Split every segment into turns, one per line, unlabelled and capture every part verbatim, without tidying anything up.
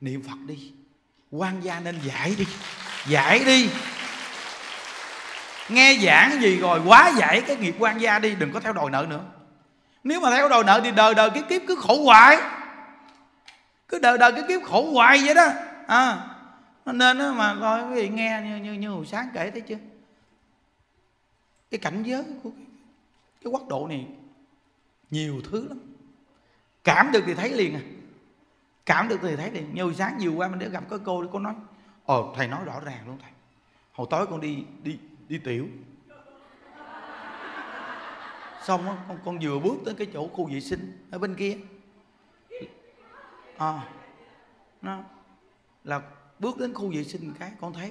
niệm Phật đi, quan gia nên dạy đi, dạy đi. Nghe giảng gì rồi quá giải cái nghiệp quan gia đi, đừng có theo đòi nợ nữa. Nếu mà theo đòi nợ thì đời đời cái kiếp cứ khổ hoài, cứ đời đời cái kiếp khổ hoài vậy đó. À, nên đó mà coi quý vị nghe như như như hồi sáng kể thấy chưa, cái cảnh giới của cái, cái quốc độ này nhiều thứ lắm. Cảm được thì thấy liền à, cảm được thì thấy liền. Như hồi sáng nhiều qua mình đã gặp cái cô, cô nói ồ thầy nói rõ ràng luôn thầy, hồi tối con đi đi đi tiểu, xong á con, con vừa bước tới cái chỗ khu vệ sinh ở bên kia, à, nó là bước đến khu vệ sinh cái con thấy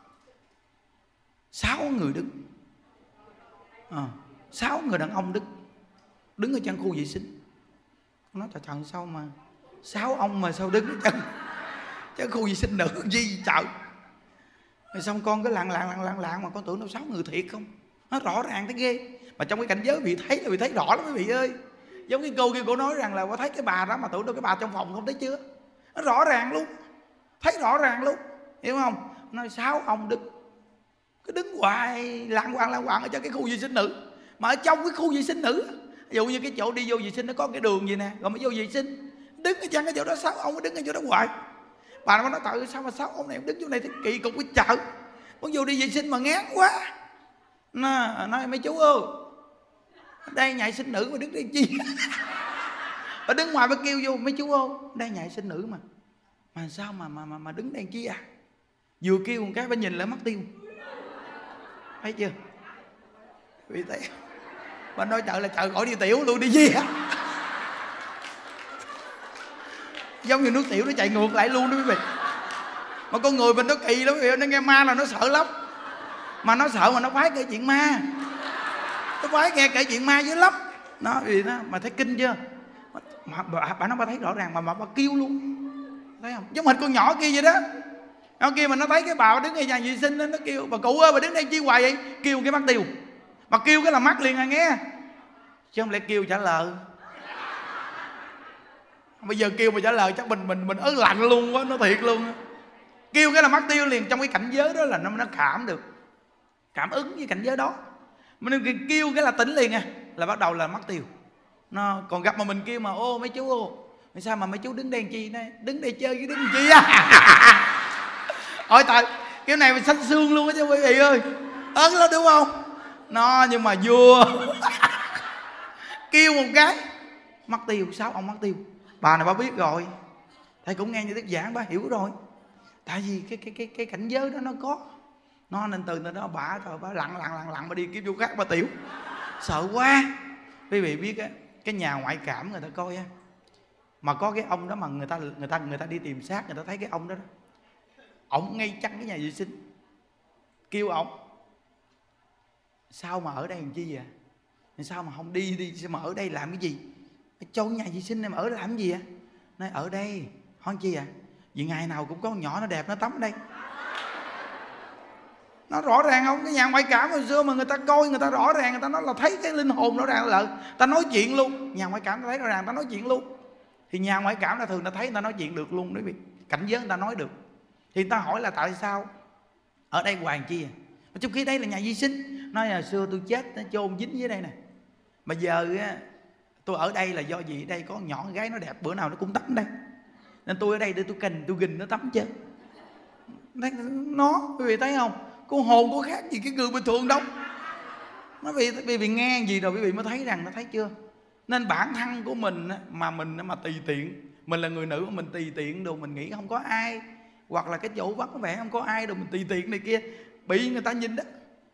sáu người đứng, à, sáu người đàn ông đứng đứng ở chân khu vệ sinh. Con nói trời trời sao mà sáu ông mà sao đứng ở chân chân khu vệ sinh nữ gì trời. Rồi xong con cứ lặng lặng lặng lặng lặng mà con tưởng đâu sáu người thiệt không, nó rõ ràng thấy ghê. Mà trong cái cảnh giới vị thấy là vị thấy rõ lắm quý vị ơi. Giống cái cô kia cô nói rằng là có thấy cái bà đó mà tưởng đâu cái bà trong phòng không thấy chưa, nó rõ ràng luôn, thấy rõ ràng luôn, hiểu không? Nói sáu ông đứng cứ đứng hoài lạng quạng lạng quạng ở trong cái khu vệ sinh nữ. Mà ở trong cái khu vệ sinh nữ, ví dụ như cái chỗ đi vô vệ sinh nó có cái đường gì nè, rồi mới vô vệ sinh, đứng ở trong cái chỗ đó sáu ông mới đứng ở chỗ đó hoài. Bà nó nói tại sao mà sáu ông này đứng chỗ này thì kỳ cục cái chợ, muốn vô đi vệ sinh mà ngán quá. Nó nói mấy chú ơi, đây nhà vệ sinh nữ mà đứng đây chi? Ở đứng ngoài mới kêu vô mấy chú ơi, đây nhà vệ sinh nữ mà mà sao mà mà mà, mà đứng đây chi à? Vừa kêu một cái bên nhìn lại mất tiêu, thấy chưa? Vì thế bà nói chợ là chợ gọi đi tiểu luôn đi gì á, giống như nước tiểu nó chạy ngược lại luôn đó quý vị. Mà con người mình nó kỳ lắm quý vị, nó nghe ma là nó sợ lắm. Mà nó sợ mà nó khoái kể chuyện ma, nó khoái nghe kể chuyện ma dữ lắm. Nó vì nó mà thấy kinh chưa? Mà bà, bà nó bà thấy rõ ràng mà mà bà kêu luôn, thấy không? Giống hệt con nhỏ kia vậy đó. Nó kia mà nó thấy cái bà đứng ngay nhà vệ sinh đó, nó kêu bà cụ ơi bà đứng đây chi hoài vậy? Kêu cái mắt tiêu, mà kêu cái là mắt liền à nghe, chứ không lẽ kêu trả lời. Bây giờ kêu mà trả lời chắc mình mình mình ớn lạnh luôn quá, nó thiệt luôn. Kêu cái là mắt tiêu liền. Trong cái cảnh giới đó là nó nó cảm được, cảm ứng với cảnh giới đó. Mình kêu cái là tỉnh liền à, là bắt đầu là mất tiêu. Nó còn gặp mà mình kêu mà ô mấy chú ô, sao mà mấy chú đứng đây chi đây, đứng đây chơi chứ đứng chi á. Ôi trời, cái này mình xanh xương luôn á chứ quý vị ơi, ớn lắm đúng không? Nó nhưng mà vừa kêu một cái mất tiêu, sáu ông mất tiêu. Bà này bà biết rồi, thầy cũng nghe như thuyết giảng bà hiểu rồi. Tại vì cái cái cái cái cảnh giới đó nó có, nó nên từ từ đó bà rồi bà lặng lặng lặng lặng bà đi kiếm chỗ khác bà tiểu, sợ quá. Quý vị biết á, cái nhà ngoại cảm người ta coi á, mà có cái ông đó mà người ta người ta người ta đi tìm xác, người ta thấy cái ông đó đó, ổng ngay chắn cái nhà vệ sinh, kêu ổng sao mà ở đây làm chi vậy? Sao mà không đi đi, sao mà ở đây làm cái gì? Cho nhà vệ sinh này mà ở làm cái gì ạ? Nói ở đây hỏi chi à? Vì ngày nào cũng có con nhỏ nó đẹp nó tắm ở đây. Nó rõ ràng không? Cái nhà ngoại cảm hồi xưa mà người ta coi, người ta rõ ràng, người ta nói là thấy cái linh hồn rõ ràng là ta nói chuyện luôn. Nhà ngoại cảm ta thấy rõ ràng ta nói chuyện luôn. Thì nhà ngoại cảm là thường ta thấy người ta nói chuyện được luôn đấy. Cảnh giới người ta nói được. Thì người ta hỏi là tại sao ở đây hoàng chi à? Mà trong khi đây là nhà vệ sinh. Nói là xưa tôi chết nó chôn dính dưới đây nè, mà giờ tôi ở đây là do gì? Đây có con nhỏ con gái nó đẹp, bữa nào nó cũng tắm đây, nên tôi ở đây để tôi cành tôi gìn nó tắm chứ. Nó quý vị thấy không? Con hồn có khác gì cái người bình thường đâu. Nó vì vì, vì nghe gì rồi quý vị mới thấy rằng, nó thấy chưa? Nên bản thân của mình mà mình mà tùy tiện, mình là người nữ mà mình tùy tiện đồ, mình nghĩ không có ai, hoặc là cái chỗ vắng vẻ không có ai đồ, mình tùy tiện này kia, bị người ta nhìn đó.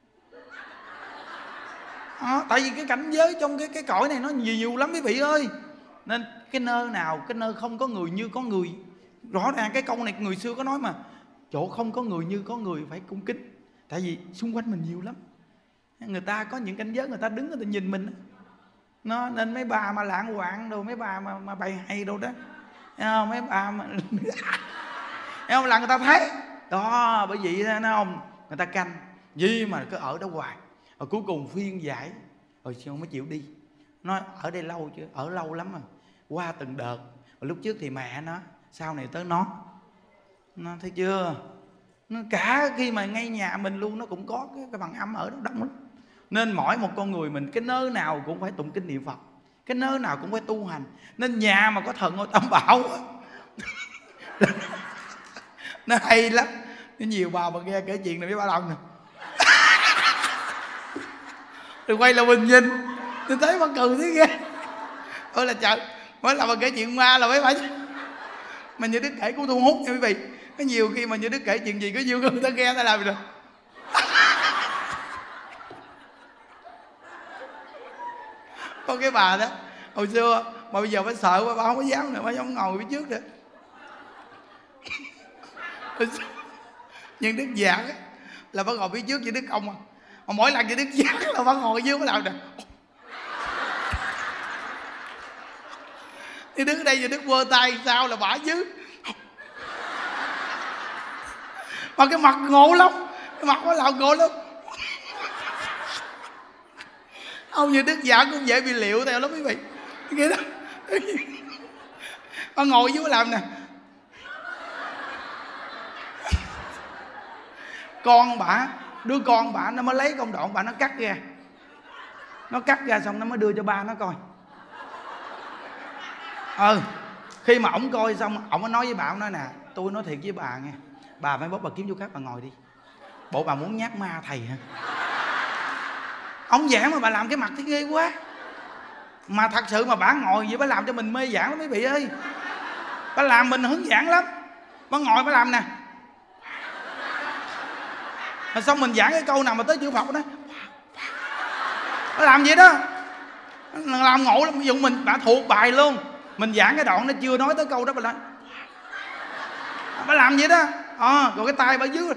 À, tại vì cái cảnh giới trong cái cái cõi này nó nhiều, nhiều lắm quý vị ơi. Nên cái nơi nào, cái nơi không có người như có người. Rõ ràng cái câu này người xưa có nói mà, chỗ không có người như có người phải cung kính. Tại vì xung quanh mình nhiều lắm, người ta có những cảnh giới, người ta đứng người ta nhìn mình. Nó nên mấy bà mà lạng quạng đồ, mấy bà mà, mà bày hay đồ đó, không? Mấy bà mà không là người ta thấy đó. Bởi vậy nó không, người ta canh gì mà cứ ở đó hoài. Rồi cuối cùng phiên giải rồi sao mới chịu đi. Nói ở đây lâu chưa? Ở lâu lắm rồi, qua từng đợt. Rồi lúc trước thì mẹ nó, sau này tới nó. Nó thấy chưa, nó cả khi mà ngay nhà mình luôn nó cũng có cái, cái bằng âm ở đó đông lắm. Nên mỗi một con người mình cái nơi nào cũng phải tụng kinh niệm Phật, cái nơi nào cũng phải tu hành. Nên nhà mà có thần ngôi Tam Bảo nó hay lắm. Nhiều bà mà nghe kể chuyện này biết bà lòng nè rồi quay là mình nhìn tôi thấy bà cười thế ghê. Ôi là trời, mỗi lần mà kể chuyện ma là mấy bà mà Như Đức kể cũng thu hút nha quý vị. Có nhiều khi mà Như Đức kể chuyện gì có nhiều người ta nghe ta làm rồi có cái bà đó hồi xưa mà bây giờ bà sợ quá, bà không có dám nữa, bà không ngồi phía trước nữa. Nhưng Đức giảng là bà ngồi phía trước với Đức không à, mà mỗi lần với Đức giảng là bà ngồi dưới bà làm nè. Thì Đức ở đây và Đức vơ tay sao là bả dưới, mà cái mặt ngộ lắm, cái mặt nó làm ngộ lắm. Ông như Đức giảng cũng dễ bị liệu theo lắm quý vị. Cái đó bà ngồi dưới bà làm nè. Con bả, đứa con bả nó mới lấy công đoạn bả nó cắt ra, nó cắt ra xong nó mới đưa cho ba nó coi. Ừ, khi mà ổng coi xong ổng mới nói với bà, ổng nói nè, tôi nói thiệt với bà nghe, bà phải bóc bà kiếm chỗ khác bà ngồi đi, bộ bà muốn nhát ma thầy hả? Ông giảng mà bà làm cái mặt thấy ghê quá. Mà thật sự mà bà ngồi vậy bà làm cho mình mê giảng lắm quý vị ơi. Bà làm mình hứng giảng lắm. Bà ngồi bà làm nè, rồi xong mình giảng cái câu nào mà tới chữ Phật đó bà làm vậy đó, làm ngộ lắm. Ví dụ mình bà thuộc bài luôn, mình giảng cái đoạn nó chưa nói tới câu đó bà nói bà làm vậy đó à, rồi cái tay bà dưới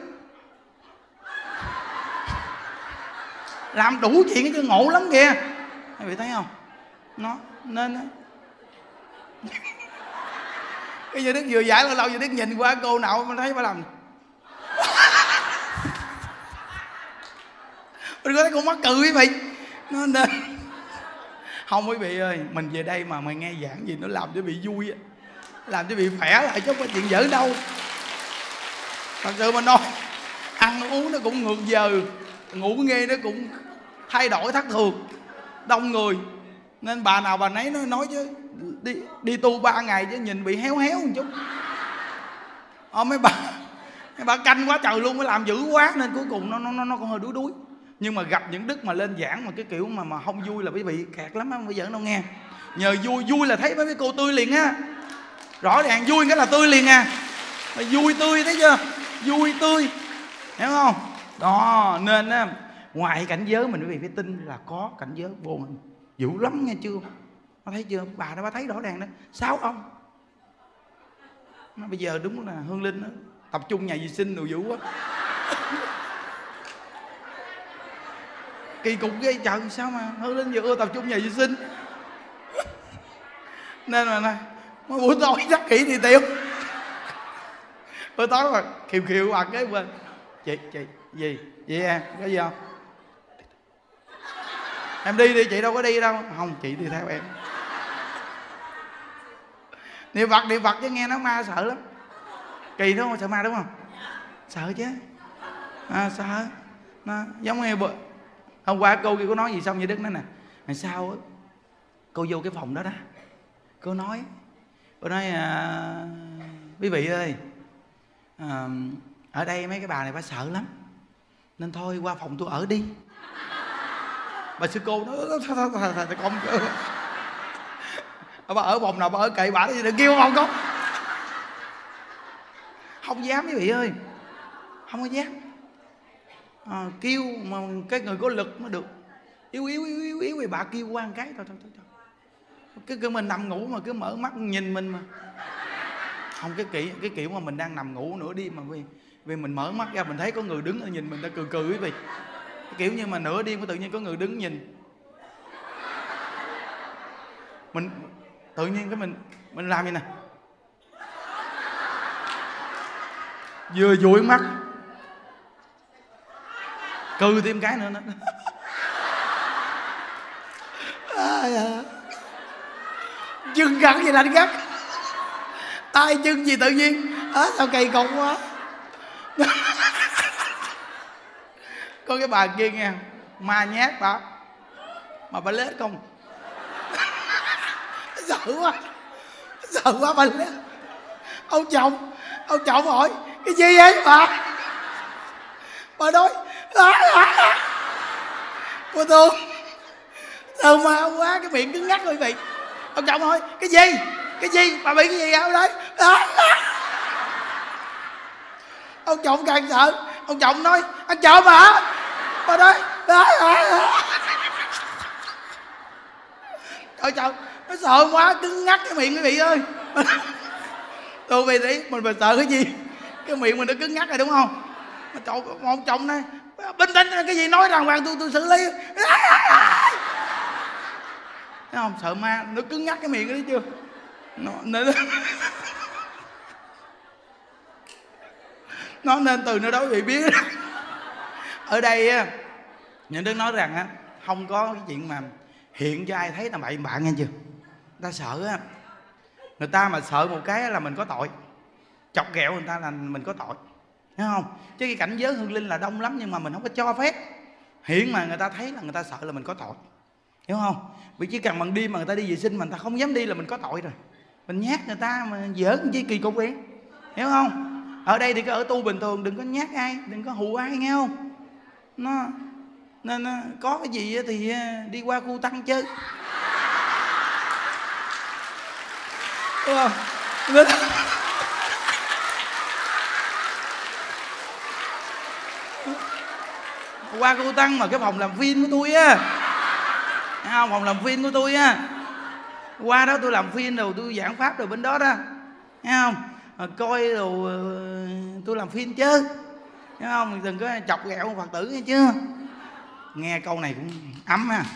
làm đủ chuyện chứ ngộ lắm kìa. Các vị thấy không? Nó nên đó. Cái Như Đức vừa giải lâu lâu Như Đức nhìn qua cô nào mà thấy bà làm mình có thấy con mắc cười quý vị. Nó nên không quý vị ơi, mình về đây mà mày nghe giảng gì nó làm cho bị vui, làm cho bị khỏe lại chứ không có chuyện giỡn đâu. Thật sự mà nói, ăn uống nó cũng ngược giờ, ngủ nghe nó cũng thay đổi thất thường, đông người. Nên bà nào bà nấy nó nói chứ đi, đi tu ba ngày chứ nhìn bị héo héo một chút. Ờ, mấy bà mấy bà canh quá trời luôn, mới làm dữ quá nên cuối cùng nó nó nó còn hơi đuối đuối. Nhưng mà gặp những đức mà lên giảng mà cái kiểu mà mà không vui là quý vị kẹt lắm á, bây giờ đâu nghe. Nhờ vui vui là thấy mấy cái cô tươi liền á, rõ ràng vui cái là tươi liền à, vui tươi thấy chưa, vui tươi, hiểu không? Đó nên á, ngoài cảnh giới mình quý vị phải tin là có cảnh giới vô mình dữ lắm nghe chưa? Nó thấy chưa? Bà đó bà thấy rõ ràng đó, sáu ông. Nó bây giờ đúng là Hương Linh đó, tập trung nhà vệ sinh đồ dữ quá. Kỳ cục ghê trời, sao mà Hương Linh vừa ưa tập trung nhà vệ sinh. Nên mà này, mỗi buổi tối chắc kỹ thì tiêu. Buổi tối mà khiều khiều bằng cái bên. Chị, chị, gì? Gì em, có gì không? Em đi đi, chị đâu có đi đâu. Không, chị đi theo em. Niệm Phật, niệm Phật chứ nghe nói ma sợ lắm. Kỳ đúng không? Sợ ma đúng không? Sợ chứ. À, sợ. Nó giống như bữa hôm qua cô kia có nói gì xong như Đức nói nè, ngày sau á cô vô cái phòng đó đó, cô nói cô nói à, quý vị ơi, à, ở đây mấy cái bà này bà sợ lắm nên thôi qua phòng tôi ở đi. Bà sư cô nói thôi thôi thôi thôi con bà ở phòng nào bà ở kệ bà đó, đừng kêu phòng con. Không dám quý vị ơi, không có dám. À, kêu mà cái người có lực mới được, yếu yếu yếu yếu yếu thì bà kêu qua một cái thôi thôi thôi, thôi. Cái cái mình nằm ngủ mà cứ mở mắt nhìn mình mà không, cái kiểu cái kiểu mà mình đang nằm ngủ nửa đêm mà vì vì mình mở mắt ra mình thấy có người đứng ở nhìn mình ta cười cười quý vị, cái kiểu như mà nửa đêm có tự nhiên có người đứng nhìn mình, tự nhiên cái mình mình làm gì nè, vừa dụi mắt cười thêm cái nữa nữa. À, chân gắn gì là anh gắt, tay chân gì tự nhiên à, sao kỳ cục quá. Có cái bà kia nghe, ma nhát bà, mà bà lết không. Sợ quá, sợ quá bà lết. Ông chồng, ông chồng hỏi cái gì vậy bà? Bà nói á, á, á. Cô thương, thương ma quá, cái miệng cứng ngắc rồi quý vị. Ông chồng hỏi cái gì, cái gì, bà bị cái gì không đấy? Á, á. Ông chồng càng sợ, ông chồng nói ăn trộm hả? Bà nói á, á, á. Trời trời, nó sợ quá, cứng ngắc cái miệng quý vị ơi. Tôi vì thế mình phải sợ cái gì? Cái miệng mình nó cứng ngắc rồi đúng không? Mà trời, một chồng này bình tĩnh, cái gì nói đàng hoàng tôi tôi xử lý. Thấy không? Sợ ma, nó cứng ngắc cái miệng đấy chưa? Nó nên nó nên từ nơi đó bị biết. Ở đây á, những đứa nói rằng á, không có cái chuyện mà hiện cho ai thấy là bậy bạ nghe chưa? Người ta sợ á, người ta mà sợ một cái là mình có tội, chọc ghẹo người ta là mình có tội, thấy không? Chứ cái cảnh giới hương linh là đông lắm, nhưng mà mình không có cho phép hiện mà người ta thấy là người ta sợ là mình có tội, hiểu không? Vì chỉ cần bằng đêm mà người ta đi vệ sinh mà người ta không dám đi là mình có tội rồi. Mình nhát người ta mà giỡn chi kỳ cục vậy, hiểu không? Ở đây thì cứ ở tu bình thường, đừng có nhát ai, đừng có hù ai, nghe không? Nó nên có cái gì thì đi qua khu tăng chơi, đúng không? Nên... qua khu tăng mà cái phòng làm phim của tôi á, thấy không? Phòng làm phim của tôi á, qua đó tôi làm phim rồi tôi giảng pháp rồi bên đó đó, thấy không? À, coi rồi tôi làm phim chứ, thấy không? Đừng có chọc ghẹo Phật tử nghe chưa? Nghe câu này cũng ấm ha.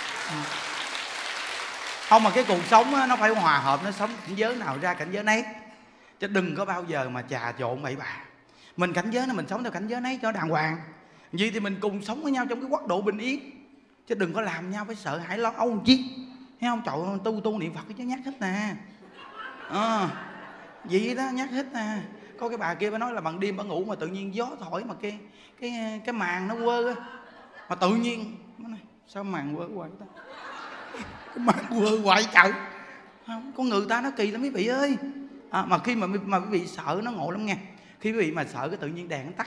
Không, mà cái cuộc sống á, nó phải hòa hợp, nó sống cảnh giới nào ra cảnh giới nấy, chứ đừng có bao giờ mà trà trộn bậy bạ. Mình cảnh giới nó mình sống theo cảnh giới nấy cho đàng hoàng. Vậy thì mình cùng sống với nhau trong cái quốc độ bình yên, chứ đừng có làm nhau phải sợ hãi lo âu làm chi, thấy không? Trời ơi, tu tu niệm Phật chứ nhắc hết nè. À, vậy đó, nhắc hết nè. Có cái bà kia bà nói là bằng đêm bà ngủ mà tự nhiên gió thổi mà cái cái cái màn nó quơ á, mà tự nhiên nói, sao màn quơ hoài ta? Cái màn quơ hoài trời. Không, con người ta nó kỳ lắm quý vị ơi. À, mà khi mà mà quý vị sợ nó ngộ lắm nghe. Khi quý vị mà sợ cái tự nhiên đèn nó tắt.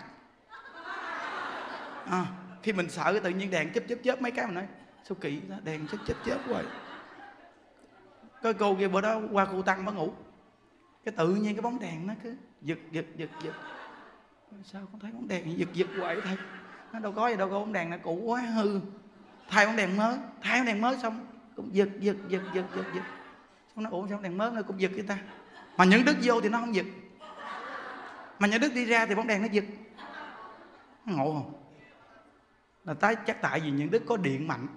À, khi mình sợ cái tự nhiên đèn chớp chớp chớp mấy cái mình nói sao kỳ đó, đèn chớp chớp chớp hoài. Cái cô kia bữa đó qua khu tăng bà ngủ, cái tự nhiên cái bóng đèn nó cứ giật giật giật giật. Sao con thấy bóng đèn giật giật hoài thầy? Nó đâu có gì đâu, có bóng đèn nó cũ quá hư, thay bóng đèn mới, thay bóng đèn mới xong cũng giật giật giật giật giật giật. Xong nó ủa sao bóng đèn mới nó cũng giật vậy ta? Mà những đức vô thì nó không giật, mà những đức đi ra thì bóng đèn nó giật. Nó ngộ không? Là tái chắc tại vì những đức có điện mạnh,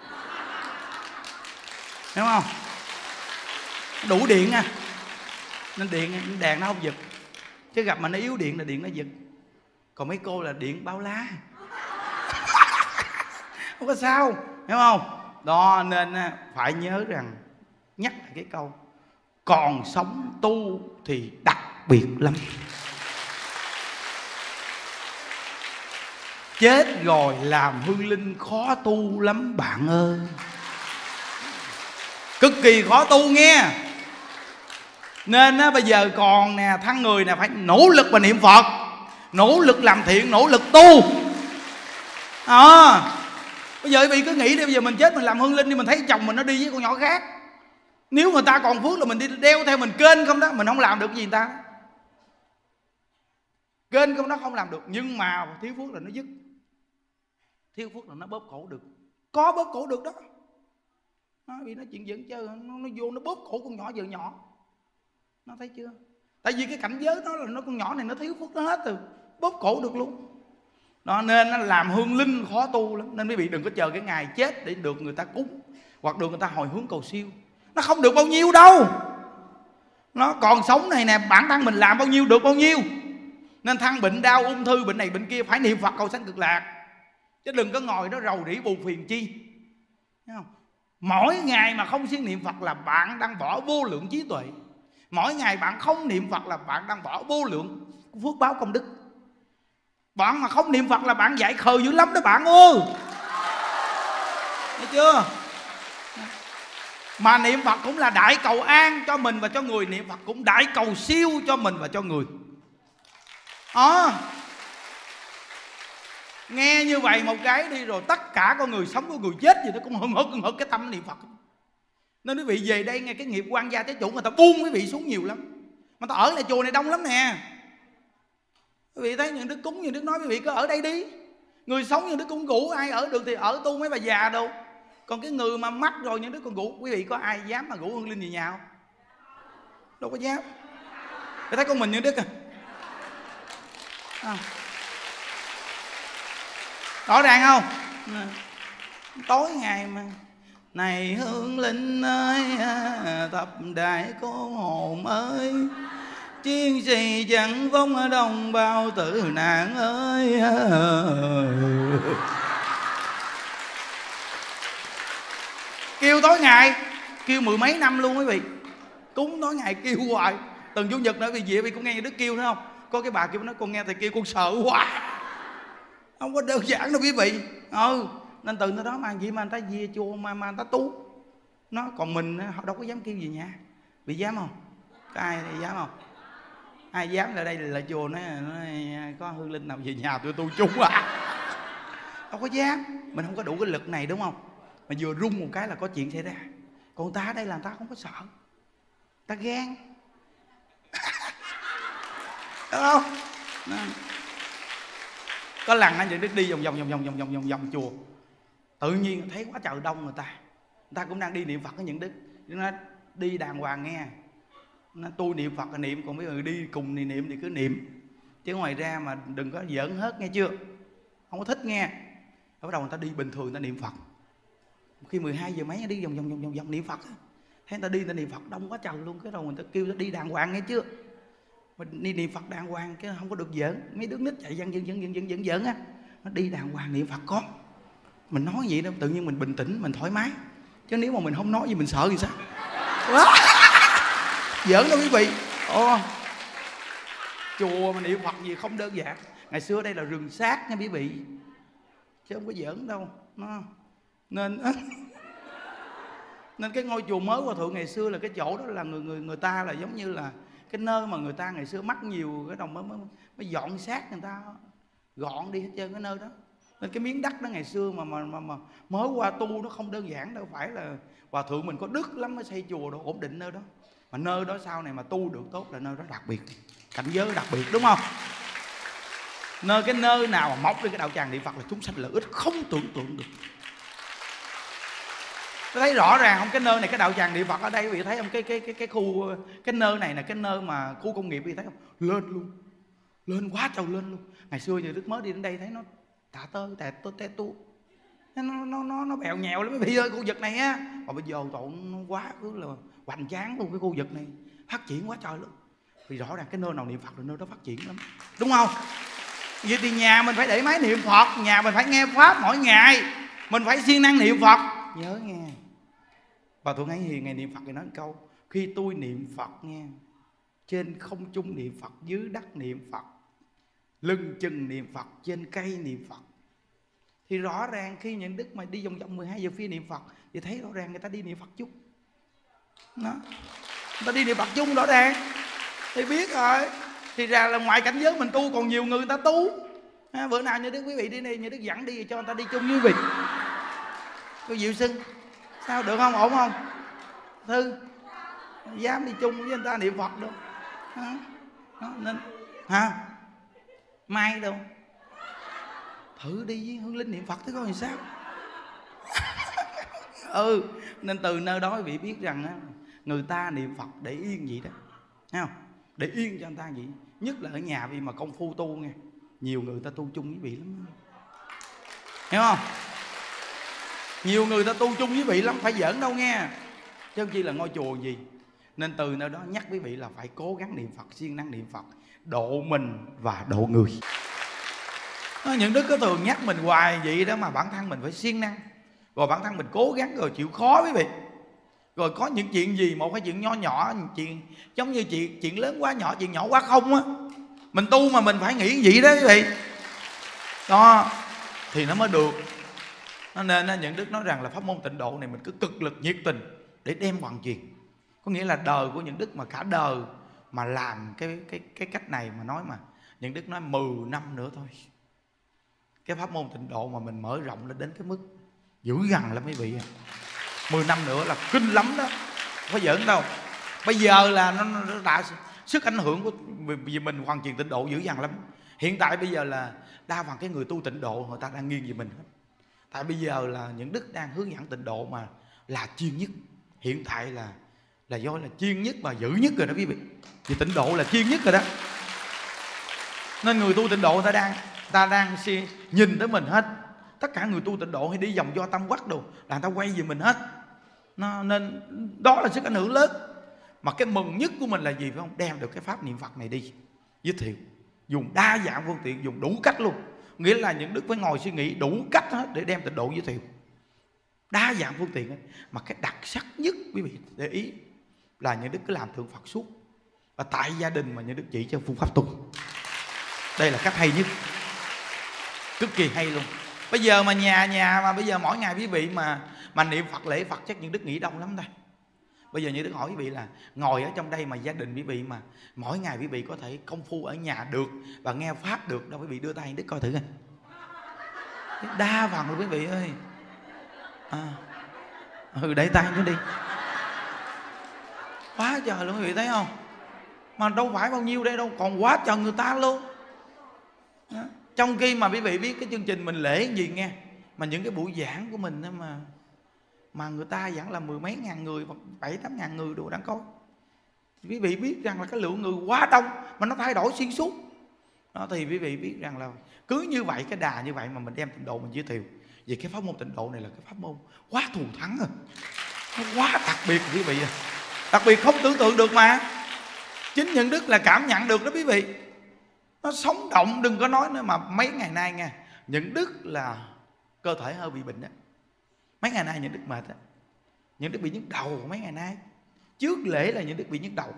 hiểu không? Đủ điện nha, nên điện đèn nó không giật. Chứ gặp mà nó yếu điện là điện nó giật. Còn mấy cô là điện bao la, không có sao, hiểu không? Đó nên phải nhớ rằng, nhắc lại cái câu còn sống tu thì đặc biệt lắm, chết rồi làm hương linh khó tu lắm bạn ơi, cực kỳ khó tu nghe. Nên á, bây giờ còn nè, thân người nè phải nỗ lực và niệm Phật, nỗ lực làm thiện, nỗ lực tu. À, bây giờ bị cứ nghĩ đi, bây giờ mình chết mình làm hương linh đi, mình thấy chồng mình nó đi với con nhỏ khác, nếu người ta còn phước là mình đi đeo theo mình kênh không đó, mình không làm được gì người ta, kênh không, nó không làm được. Nhưng mà thiếu phước là nó dứt, thiếu phước là nó bóp cổ được, có bóp cổ được đó. Nó vì nó chuyện dẫn chơi, nó, nó vô nó bóp cổ con nhỏ vợ nhỏ, nó thấy chưa? Tại vì cái cảnh giới đó là nó con nhỏ này nó thiếu phước nó hết rồi, bóp cổ được luôn. Đó nên nó làm hương linh khó tu lắm. Nên quý vị đừng có chờ cái ngày chết để được người ta cúng hoặc được người ta hồi hướng cầu siêu, nó không được bao nhiêu đâu. Nó còn sống này nè, bản thân mình làm bao nhiêu được bao nhiêu. Nên thăng bệnh đau ung thư bệnh này bệnh kia phải niệm Phật cầu sanh cực lạc, chứ đừng có ngồi đó rầu rĩ buồn phiền chi. Thấy không? Mỗi ngày mà không siêng niệm Phật là bạn đang bỏ vô lượng trí tuệ. Mỗi ngày bạn không niệm Phật là bạn đang bỏ vô lượng phước báo công đức. Bạn mà không niệm Phật là bạn dạy khờ dữ lắm đó bạn ơi. Thấy chưa? Mà niệm Phật cũng là đại cầu an cho mình và cho người. Niệm Phật cũng đại cầu siêu cho mình và cho người. à, Nghe như vậy một cái đi rồi tất cả con người sống, con người chết gì đó cũng hừng hực hừng hực cái tâm niệm Phật. Nên quý vị về đây nghe cái nghiệp quan gia tế chủ người ta buông quý vị xuống nhiều lắm. Mà ta ở lại chùa này đông lắm nè. Quý vị thấy những đức cúng, những đức nói quý vị cứ ở đây đi. Người sống những đức cũng ngủ, ai ở được thì ở, tu mấy bà già đâu. Còn cái người mà mắc rồi những đức còn ngủ. Quý vị có ai dám mà ngủ Hương Linh về nhà không? Đâu có dám. Để thấy con mình những đức à, à. Rõ ràng không? Tối ngày mà này Hương Linh ơi, thập đại cô hồn ơi, chiến sĩ chẳng vong đồng bào tử nạn ơi. Kêu tối ngày, kêu mười mấy năm luôn quý vị. Cúng tối ngày kêu hoài. Từng chủ nhật nữa vì gì vì con nghe Đức kêu thấy không? Có cái bà kêu nó con nghe thầy kêu con sợ quá. Không có đơn giản đâu quý vị. Ừ, nên từ nơi đó mà gì mà người ta về chùa mà mà người ta tu. Nó còn mình họ đâu có dám kêu về nhà. Bị dám không? Có ai dám không? Ai dám là đây là chùa nó, nó có Hương Linh nào về nhà tôi tu chung à? Đâu có dám. Mình không có đủ cái lực này đúng không? Mà vừa rung một cái là có chuyện xảy ra. Còn ta đây là người ta không có sợ. Ta gan. Đúng không? Đó. Có lần anh Đức đi vòng vòng vòng vòng vòng vòng vòng vòng chùa, tự nhiên thấy quá trời đông người ta. Người ta cũng đang đi niệm Phật với những Đức. Nó đi đàng hoàng nghe. Nó tôi niệm Phật là niệm, còn mấy người đi cùng thì niệm thì cứ niệm. Chứ ngoài ra mà đừng có giỡn hết nghe chưa? Không có thích nghe. Bắt đầu người ta đi bình thường người ta niệm Phật. Khi mười hai giờ mấy đi vòng vòng vòng vòng vòng niệm Phật. Thấy người ta đi người ta niệm Phật đông quá trời luôn. Cái đầu người ta kêu nó đi đàng hoàng nghe chưa? Mình đi niệm Phật đàng hoàng cái không có được giỡn. Mấy đứa nít chạy dân dân dân dân dân dân giỡn á. Nó đi đàng hoàng niệm Phật con. Mình nói vậy đâu, tự nhiên mình bình tĩnh, mình thoải mái. Chứ nếu mà mình không nói gì mình sợ thì sao? Giỡn đâu quý vị. Ồ, chùa mà niệm Phật gì không đơn giản. Ngày xưa đây là rừng sát nha quý vị, chứ không có giỡn đâu. Nó nên nên cái ngôi chùa mới Hòa Thượng ngày xưa là cái chỗ đó là người người người ta là giống như là cái nơi mà người ta ngày xưa mắc nhiều cái đồng mới, mới mới dọn xác người ta gọn đi hết trơn cái nơi đó. Nên cái miếng đất đó ngày xưa mà mà mà, mà mới qua tu nó không đơn giản đâu phải là Hòa Thượng mình có đức lắm mới xây chùa đồ ổn định nơi đó. Mà nơi đó sau này mà tu được tốt là nơi đó đặc biệt, cảnh giới đặc biệt đúng không? Nơi cái nơi nào mà mọc lên cái đạo tràng niệm Phật là chúng sanh lợi ích không tưởng tượng được. Tôi thấy rõ ràng không, cái nơi này cái đạo tràng niệm Phật ở đây quý vị thấy không, cái cái cái cái khu cái nơi này là cái nơi mà khu công nghiệp quý vị thấy không, lên luôn, lên quá trời lên luôn. Ngày xưa giờ Đức mới đi đến đây thấy nó tạ tơ tè tơ te tu, nó nó nó nó bèo nhèo lắm quý vị ơi, khu vực này á. Mà bây giờ trộn nó quá cứ là hoành tráng luôn, cái khu vực này phát triển quá trời luôn. Vì rõ ràng cái nơi nào niệm Phật là nơi đó phát triển lắm, đúng không? Vậy thì nhà mình phải để máy niệm Phật, nhà mình phải nghe pháp mỗi ngày, mình phải siêng năng niệm Phật. Nhớ nghe, Bà Thuận Ấy Hiền ngày niệm Phật thì nói một câu: khi tôi niệm Phật nghe, trên không trung niệm Phật, dưới đất niệm Phật, lưng chừng niệm Phật, trên cây niệm Phật. Thì rõ ràng khi những đức mà đi vòng vòng mười hai giờ phía niệm Phật thì thấy rõ ràng người ta đi niệm Phật chung đó. Người ta đi niệm Phật chung rõ ràng thì biết rồi. Thì ra là ngoài cảnh giới mình tu còn nhiều người, người ta tu à, bữa nào như đức quý vị đi đây, như đức dẫn đi cho người ta đi chung với quý vị. Cô Diệu Xưng sao được không, ổn không? Thư dám đi chung với người ta niệm Phật đâu à, đó, nên hả mai đâu thử đi với Hương Linh niệm Phật thấy coi làm sao. Ừ, nên từ nơi đó quý vị biết rằng á, người ta niệm Phật để yên vậy đó, thấy không? Để yên cho người ta vậy. Nhất là ở nhà vì mà công phu tu nghe, nhiều người ta tu chung với vị lắm, hiểu không? Nhiều người ta tu chung với vị lắm, phải giỡn đâu nghe, chứ không chi là ngôi chùa gì. Nên từ nơi đó nhắc quý vị là phải cố gắng niệm Phật, siêng năng niệm Phật, độ mình và độ người. Những đức có thường nhắc mình hoài vậy đó, mà bản thân mình phải siêng năng, rồi bản thân mình cố gắng rồi chịu khó quý vị. Rồi có những chuyện gì, một cái chuyện nho nhỏ, chuyện giống như chuyện chuyện lớn quá nhỏ, chuyện nhỏ quá không á. Mình tu mà mình phải nghĩ vậy đó quý vị. Đó thì nó mới được. Nó nên những đức nói rằng là pháp môn tịnh độ này mình cứ cực lực nhiệt tình để đem hoàn truyền. Có nghĩa là đời của những đức mà cả đời mà làm cái cái cái cách này mà nói mà những đức nói mười năm nữa thôi, cái pháp môn tịnh độ mà mình mở rộng lên đến cái mức dữ dằn lắm quý vị. Mười năm nữa là kinh lắm đó, không có giỡn đâu. Bây giờ là nó, nó đã sức ảnh hưởng của vì mình hoàn truyền tịnh độ dữ dằn lắm. Hiện tại bây giờ là đa phần cái người tu tịnh độ người ta đang nghiêng về mình hết. Tại bây giờ là những đức đang hướng dẫn tịnh độ mà là chuyên nhất. Hiện tại là là do là chuyên nhất và dữ nhất rồi đó quý vị. Vì tịnh độ là chuyên nhất rồi đó. Nên người tu tịnh độ người ta đang ta đang nhìn tới mình hết. Tất cả người tu tịnh độ hay đi vòng do tam quắc đồ là người ta quay về mình hết. Nó, nên đó là sức ảnh hưởng lớn. Mà cái mừng nhất của mình là gì phải không? Đem được cái pháp niệm Phật này đi giới thiệu, dùng đa dạng phương tiện, dùng đủ cách luôn. Nghĩa là những đức phải ngồi suy nghĩ đủ cách hết để đem tịnh độ giới thiệu, đa dạng phương tiện ấy. Mà cái đặc sắc nhất quý vị để ý là những đức cứ làm thượng Phật suốt. Và tại gia đình mà những đức chỉ cho phương pháp tu. Đây là cách hay nhất, cực kỳ hay luôn. Bây giờ mà nhà nhà mà bây giờ mỗi ngày quý vị mà mà niệm Phật lễ Phật chắc những đức nghĩ đông lắm đây. Bây giờ như đức hỏi quý vị là ngồi ở trong đây mà gia đình quý vị mà mỗi ngày quý vị có thể công phu ở nhà được và nghe pháp được đâu, quý vị đưa tay đức coi thử coi. Đa phần luôn quý vị ơi. À, ừ để tay xuống đi. Quá trời luôn quý vị thấy không? Mà đâu phải bao nhiêu đây đâu, còn quá trời người ta luôn. Đó. Trong khi mà quý vị biết cái chương trình mình lễ gì nghe, mà những cái buổi giảng của mình đó mà mà người ta giảng là mười mấy ngàn người, bảy tám ngàn người đồ đang coi. Quý vị biết rằng là cái lượng người quá đông mà nó thay đổi xuyên suốt. Đó, thì quý vị biết rằng là cứ như vậy, cái đà như vậy mà mình đem tịnh độ mình giới thiệu. Vì cái pháp môn tịnh độ này là cái pháp môn quá thù thắng rồi, nó quá đặc biệt quý vị, đặc biệt không tưởng tượng được mà. Chính những đức là cảm nhận được đó quý vị. Nó sống động, đừng có nói nữa. Mà mấy ngày nay nha, những đức là cơ thể hơi bị bệnh đó. Mấy ngày nay những đức mệt á, những đức bị nhức đầu mấy ngày nay. Trước lễ là những đức bị nhức đầu,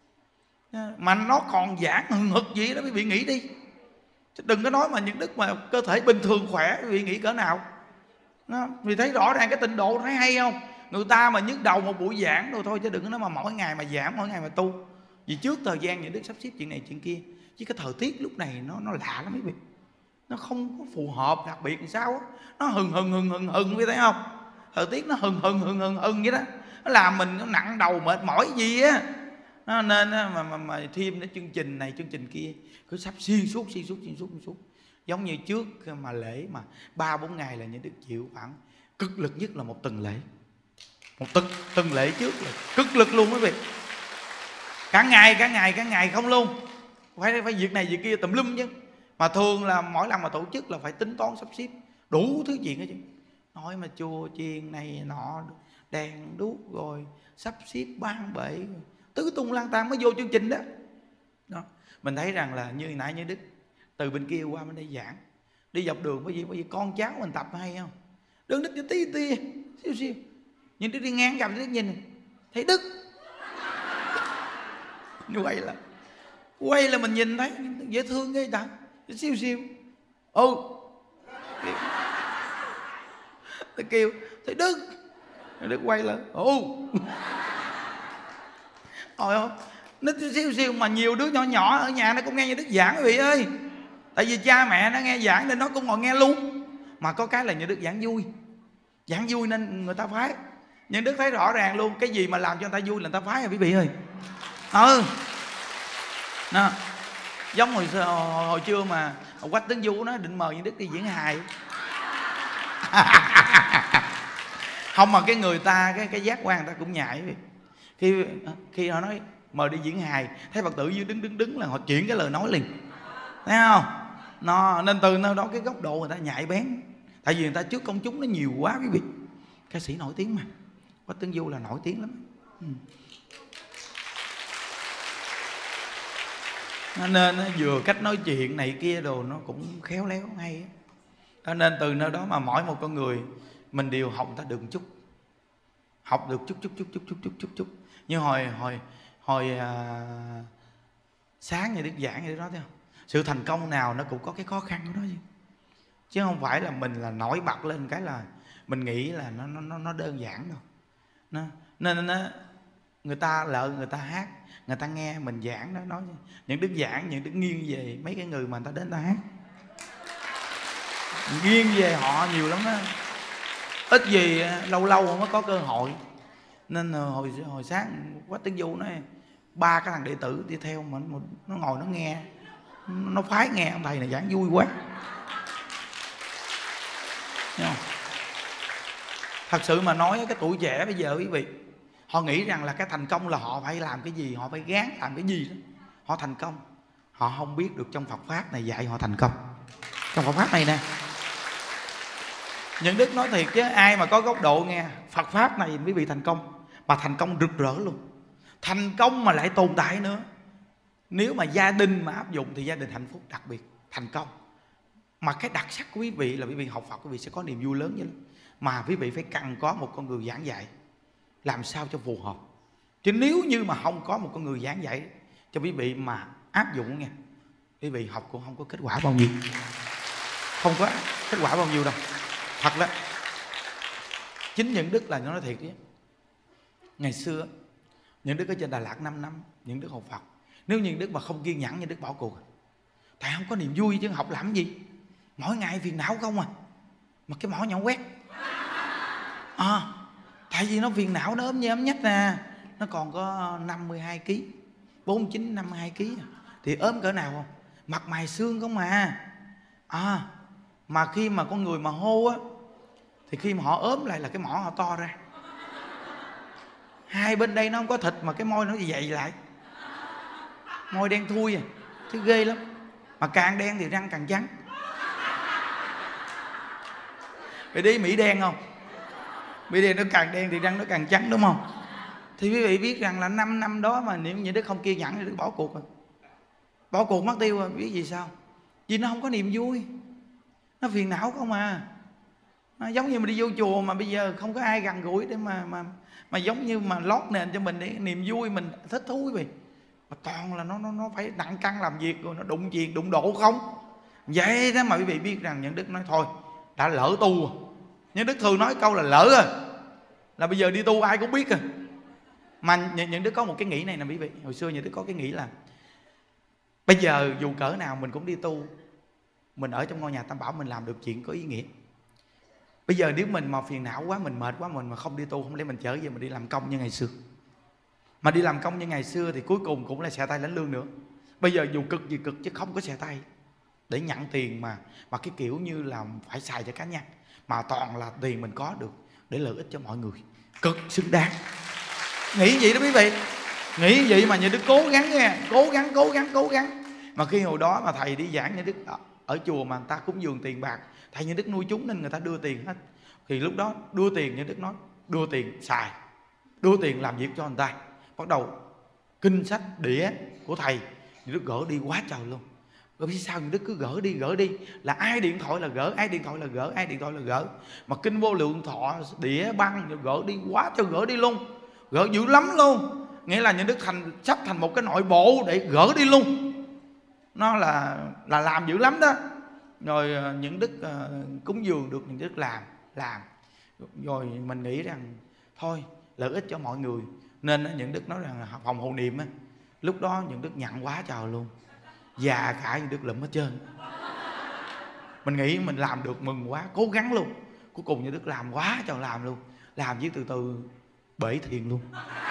mà nó còn giãn hừng hực gì đó quý vị nghĩ đi. Chứ đừng có nói mà những đức mà cơ thể bình thường khỏe, quý vị nghĩ cỡ nào. Đó, vì thấy rõ ràng cái tịnh độ thấy hay không. Người ta mà nhức đầu một buổi giảng rồi thôi, chứ đừng có nói mà mỗi ngày mà giảng, mỗi ngày mà tu. Vì trước thời gian những đức sắp xếp chuyện này chuyện kia, chứ cái thời tiết lúc này nó nó lạ lắm quý vị. Nó không có phù hợp, đặc biệt làm sao á, nó hừng hừng hừng hừng hừng quý thấy không? Thời tiết nó hừng hừng hừng hừng hừng vậy đó, nó làm mình nó nặng đầu mệt mỏi gì á. Nó nên mà, mà, mà thêm cái chương trình này chương trình kia cứ sắp xuyên suốt xuyên suốt xuyên suốt xuyên suốt. Giống như trước mà lễ mà ba bốn ngày là những đức chịu khoảng cực lực nhất là một tuần lễ, một tuần tuần lễ trước là cực lực luôn quý vị. Cả ngày cả ngày cả ngày không luôn, phải phải việc này việc kia tùm lum chứ. Mà thường là mỗi lần mà tổ chức là phải tính toán sắp xếp đủ thứ chuyện hết chứ. Nói mà chùa chiền này nọ, đèn đuốc rồi sắp xếp ban bệ tứ tung lang tan mới vô chương trình đó. Đó, mình thấy rằng là như nãy như đức từ bên kia qua bên đây giảng, đi dọc đường bởi vì bởi vì con cháu mình tập hay không, đứng đức cho tí tí xíu xíu, nhưng đức đi ngang gặp đức nhìn thấy đức như vậy là quay là mình nhìn thấy dễ thương ghê ta, xíu xíu ừ tôi kêu thấy đức, đức quay là ồ rồi không, nó xíu xíu mà nhiều đứa nhỏ nhỏ ở nhà nó cũng nghe như đức giảng quý vị ơi. Tại vì cha mẹ nó nghe giảng nên nó cũng ngồi nghe luôn. Mà có cái là như đức giảng vui, giảng vui nên người ta phái. Nhưng đức thấy rõ ràng luôn, cái gì mà làm cho người ta vui là người ta phái rồi quý vị ơi. Ừ nó giống hồi, hồi, hồi trưa mà Quách Tấn Du nó định mời như đức đi diễn hài không, mà cái người ta cái cái giác quan người ta cũng nhạy. Khi khi họ nói mời đi diễn hài, thấy Phật tử dưới đứng đứng đứng là họ chuyển cái lời nói liền, thấy không? Nó nên từ nơi đó cái góc độ người ta nhạy bén. Tại vì người ta trước công chúng nó nhiều quá quý vị. Ca sĩ nổi tiếng mà, Quách Tấn Du là nổi tiếng lắm. Ừ. Nên vừa cách nói chuyện này kia đồ nó cũng khéo léo hay. Nên từ nơi đó mà mỗi một con người mình đều học ta được một chút. học được chút chút chút chút chút chút chút chút. Như hồi hồi hồi à, sáng như Đức giảng như đó thấy không? Sự thành công nào nó cũng có cái khó khăn của nó chứ, chứ không phải là mình là nổi bật lên cái là mình nghĩ là nó nó nó đơn giản đâu. Nó, nên nó, người ta lỡ người ta hát, người ta nghe mình giảng đó, nói những Đức giảng, những Đức nghiêng về mấy cái người mà người ta đến ta hát, nghiêng về họ nhiều lắm đó. Ít gì lâu lâu mới có cơ hội. Nên hồi hồi sáng quá Tiếng Du nói ba cái thằng đệ tử đi theo mà nó ngồi nó nghe, nó phái nghe ông thầy này giảng vui quá. Thấy không? Thật sự mà nói cái tuổi trẻ bây giờ quý vị, họ nghĩ rằng là cái thành công là họ phải làm cái gì, họ phải gán làm cái gì đó họ thành công. Họ không biết được trong Phật pháp này dạy họ thành công. Trong Phật pháp này nè, những Đức nói thiệt chứ ai mà có góc độ nghe Phật pháp này mới bị thành công, mà thành công rực rỡ luôn, thành công mà lại tồn tại nữa. Nếu mà gia đình mà áp dụng thì gia đình hạnh phúc đặc biệt, thành công. Mà cái đặc sắc của quý vị là quý vị học Phật, quý vị sẽ có niềm vui lớn như lắm. Mà quý vị phải cần có một con người giảng dạy làm sao cho phù hợp. Chứ nếu như mà không có một con người giảng dạy cho quý vị mà áp dụng nghe, quý vị học cũng không có kết quả bao nhiêu, không có kết quả bao nhiêu đâu. Thật đó. Chính những Đức là nó nói thiệt chứ, ngày xưa những Đức ở trên Đà Lạt năm năm, những Đức học Phật, nếu những Đức mà không kiên nhẫn, những Đức bỏ cuộc. Tại không có niềm vui chứ học làm gì, mỗi ngày phiền não không à, mà cái mỏ nhỏ quét à, tại vì nó phiền não, nó ốm như ốm nhách nè, nó còn có năm mươi hai ký, bốn mươi chín, năm mươi hai ký thì ốm cỡ nào không, mặt mày xương không mà. À, mà khi mà con người mà hô á, thì khi mà họ ốm lại là cái mỏ họ to ra, hai bên đây nó không có thịt mà cái môi nó dày lại, môi đen thui à, thứ ghê lắm. Mà càng đen thì răng càng trắng. Vậy đi Mỹ đen không? Mỹ đen nó càng đen thì răng nó càng trắng đúng không? Thì quý vị biết rằng là năm năm đó mà nếu như Đức không kiên nhẫn thì Đức bỏ cuộc rồi. Bỏ cuộc mất tiêu rồi, biết gì sao? Vì nó không có niềm vui, nó phiền não không à. Nó giống như mình đi vô chùa mà bây giờ không có ai gần gũi để mà mà mà giống như mà lót nền cho mình để niềm vui mình thích thú quý vị. Mà toàn là nó nó nó phải nặng căng làm việc rồi nó đụng chuyện đụng độ không. Vậy đó mà quý vị biết rằng những Đức nói thôi đã lỡ tu rồi. Những Đức thường nói câu là lỡ rồi, là bây giờ đi tu ai cũng biết rồi. Mà những Đức có một cái nghĩ này nè quý vị, hồi xưa những Đức có cái nghĩ là bây giờ dù cỡ nào mình cũng đi tu, mình ở trong ngôi nhà Tam Bảo mình làm được chuyện có ý nghĩa. Bây giờ nếu mình mà phiền não quá, mình mệt quá, mình mà không đi tu, không lẽ mình trở về mình đi làm công như ngày xưa. Mà đi làm công như ngày xưa thì cuối cùng cũng là xẻ tay lãnh lương nữa. Bây giờ dù cực gì cực chứ không có xẻ tay để nhận tiền mà mà cái kiểu như là phải xài cho cá nhân, mà toàn là tiền mình có được để lợi ích cho mọi người, cực xứng đáng. Nghĩ vậy đó quý vị, nghĩ vậy mà như Đức cố gắng nghe, cố gắng cố gắng cố gắng. Mà khi hồi đó mà thầy đi giảng như Đức ở chùa mà người ta cúng dường tiền bạc, thầy như Đức nuôi chúng nên người ta đưa tiền hết. Thì lúc đó đưa tiền như Đức nói đưa tiền xài, đưa tiền làm việc cho người ta. Bắt đầu kinh sách đĩa của thầy như Đức gỡ đi quá trời luôn. Rồi phía sau như Đức cứ gỡ đi gỡ đi, là ai điện thoại là gỡ, ai điện thoại là gỡ, ai điện thoại là gỡ. Mà kinh Vô Lượng Thọ đĩa băng gỡ đi quá trời gỡ đi luôn, gỡ dữ lắm luôn. Nghĩa là những Đức thành sắp thành một cái nội bộ để gỡ đi luôn. Nó là là làm dữ lắm đó. Rồi những Đức uh, cúng dường được những Đức làm làm rồi mình nghĩ rằng thôi lợi ích cho mọi người, nên những Đức nói rằng phòng hộ niệm á, lúc đó những Đức nhận quá trời luôn, già cả những Đức lụm hết trơn. Mình nghĩ mình làm được mừng quá, cố gắng luôn. Cuối cùng những Đức làm quá trời làm luôn, làm với từ từ bể thiền luôn.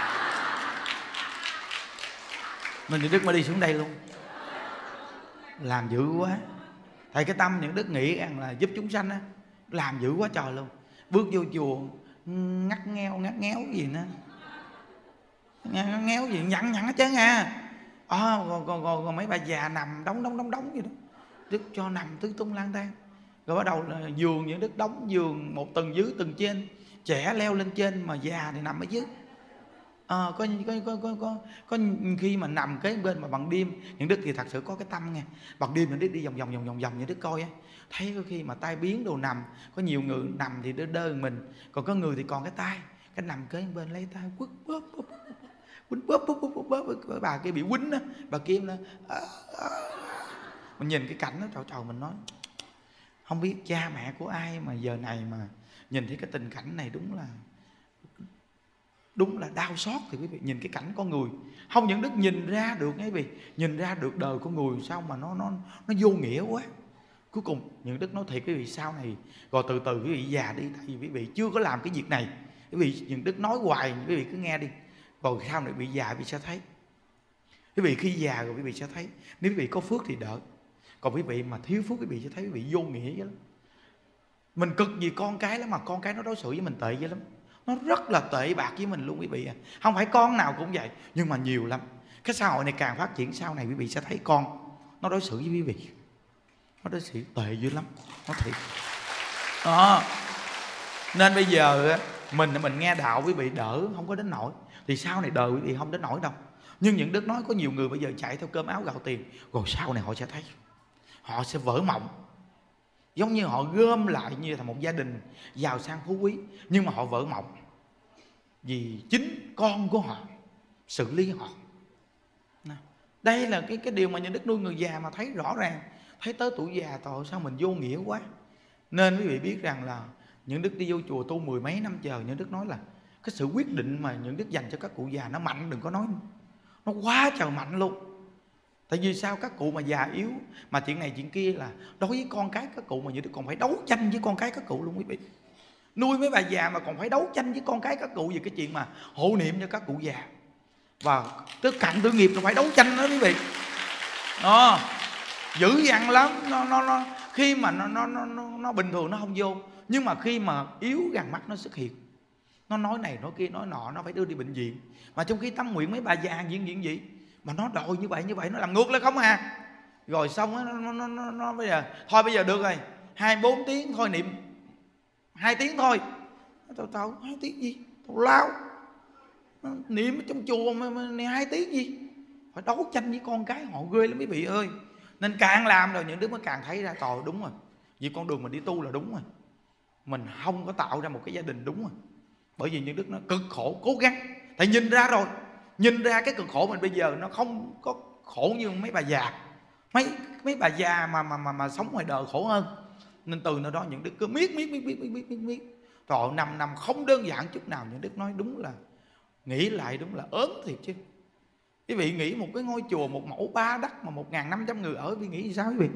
Nên những Đức mới đi xuống đây luôn, làm dữ quá. Thầy cái tâm những Đức nghĩ rằng là giúp chúng sanh á, làm dữ quá trời luôn. Bước vô chùa ngắt ngheo ngắt ngéo gì nữa, ngắt ngéo gì nhặn nhặn hết trơn à. À, còn, còn, còn, còn mấy bà già nằm đóng đóng đóng đóng gì đó, Đức cho nằm tứ tung lang thang. Rồi bắt đầu là giường những Đức đóng giường một tầng dưới tầng trên, trẻ leo lên trên mà già thì nằm ở dưới. À, có, có, có, có, có, có khi mà nằm cái bên mà bằng đêm, những Đức thì thật sự có cái tâm nghe, bằng đêm những Đức đi vòng vòng vòng vòng vòng những Đức coi á, thấy có khi mà tai biến đồ nằm, có nhiều người nằm thì đơ đơ mình, còn có người thì còn cái tai, cái nằm kế bên lấy tay quất bóp bóp quýnh bóp bóp bóp bóp bóp. Bà kia bị quýnh á, bà kia là à, à. Mình nhìn cái cảnh đó trời trời, mình nói không biết cha mẹ của ai mà giờ này mà nhìn thấy cái tình cảnh này đúng là đúng là đau xót. Thì quý vị nhìn cái cảnh con người, không những Đức nhìn ra được quý vị, nhìn ra được đời con người sao mà nó nó nó vô nghĩa quá. Cuối cùng những Đức nói thiệt quý vị, sau này rồi từ từ quý vị già đi, tại vì quý vị chưa có làm cái việc này. Quý vị những Đức nói hoài, quý vị cứ nghe đi, rồi sau này bị già quý vị sẽ thấy. Quý vị khi già rồi quý vị sẽ thấy, nếu quý vị có phước thì đỡ, còn quý vị mà thiếu phước quý vị sẽ thấy quý vị vô nghĩa vậy lắm. Mình cực gì con cái lắm mà con cái nó đối xử với mình tệ vậy lắm, nó rất là tệ bạc với mình luôn quý vị à. Không phải con nào cũng vậy, nhưng mà nhiều lắm. Cái xã hội này càng phát triển, sau này quý vị sẽ thấy con nó đối xử với quý vị, nó đối xử tệ dữ lắm, nó thiệt đó. Nên bây giờ mình mình nghe đạo quý vị đỡ, không có đến nỗi, thì sau này đời quý vị không đến nỗi đâu. Nhưng những Đức nói có nhiều người bây giờ chạy theo cơm áo gạo tiền, rồi sau này họ sẽ thấy, họ sẽ vỡ mộng. Giống như họ gom lại như là một gia đình giàu sang phú quý, nhưng mà họ vỡ mộng vì chính con của họ xử lý họ. Đây là cái cái điều mà những Đức nuôi người già mà thấy rõ ràng, thấy tới tuổi già tội sao mình vô nghĩa quá. Nên quý vị biết rằng là những Đức đi vô chùa tu mười mấy năm chờ, những Đức nói là cái sự quyết định mà những Đức dành cho các cụ già nó mạnh, đừng có nói, nó quá trời mạnh luôn. Tại vì sao? Các cụ mà già yếu, mà chuyện này chuyện kia là đối với con cái các cụ mà những Đức còn phải đấu tranh với con cái các cụ luôn quý vị. Nuôi mấy bà già mà còn phải đấu tranh với con cái các cụ về cái chuyện mà hộ niệm cho các cụ già, và tới cạnh tử nghiệp là phải đấu tranh đó quý vị. Đó, dữ dằn lắm. Nó nó nó khi mà nó nó nó nó, nó bình thường nó không vô, nhưng mà khi mà yếu gần mắt nó xuất hiện, nó nói này nói kia nói nọ, nó phải đưa đi bệnh viện. Mà trong khi tâm nguyện mấy bà già diện diện gì mà nó đòi như vậy như vậy, nó làm ngược lại không à. Rồi xong á, nó, nó, nó, nó, nó bây giờ thôi bây giờ được rồi, hai bốn tiếng thôi niệm hai tiếng thôi. Tao tao hai tiếng gì tao lao niệm ở trong chùa mà, mà hai tiếng gì, phải đấu tranh với con cái họ ghê lắm quý vị ơi. Nên càng làm rồi những đứa mới càng thấy ra tội đúng rồi, vì con đường mình đi tu là đúng rồi, mình không có tạo ra một cái gia đình đúng rồi. Bởi vì những Đức nó cực khổ cố gắng, tại nhìn ra rồi, nhìn ra cái cực khổ mình bây giờ nó không có khổ như mấy bà già. Mấy mấy bà già mà mà mà, mà sống ngoài đời khổ hơn. Nên từ nơi đó những Đức cứ miết miết miết miết miết miết miết miết. Trời ơi, năm năm không đơn giản chút nào. Những Đức nói đúng là, nghĩ lại đúng là ớn thiệt chứ. Quý vị nghĩ một cái ngôi chùa một mẫu ba đất mà một nghìn năm trăm người ở, quý vị nghĩ sao quý vị?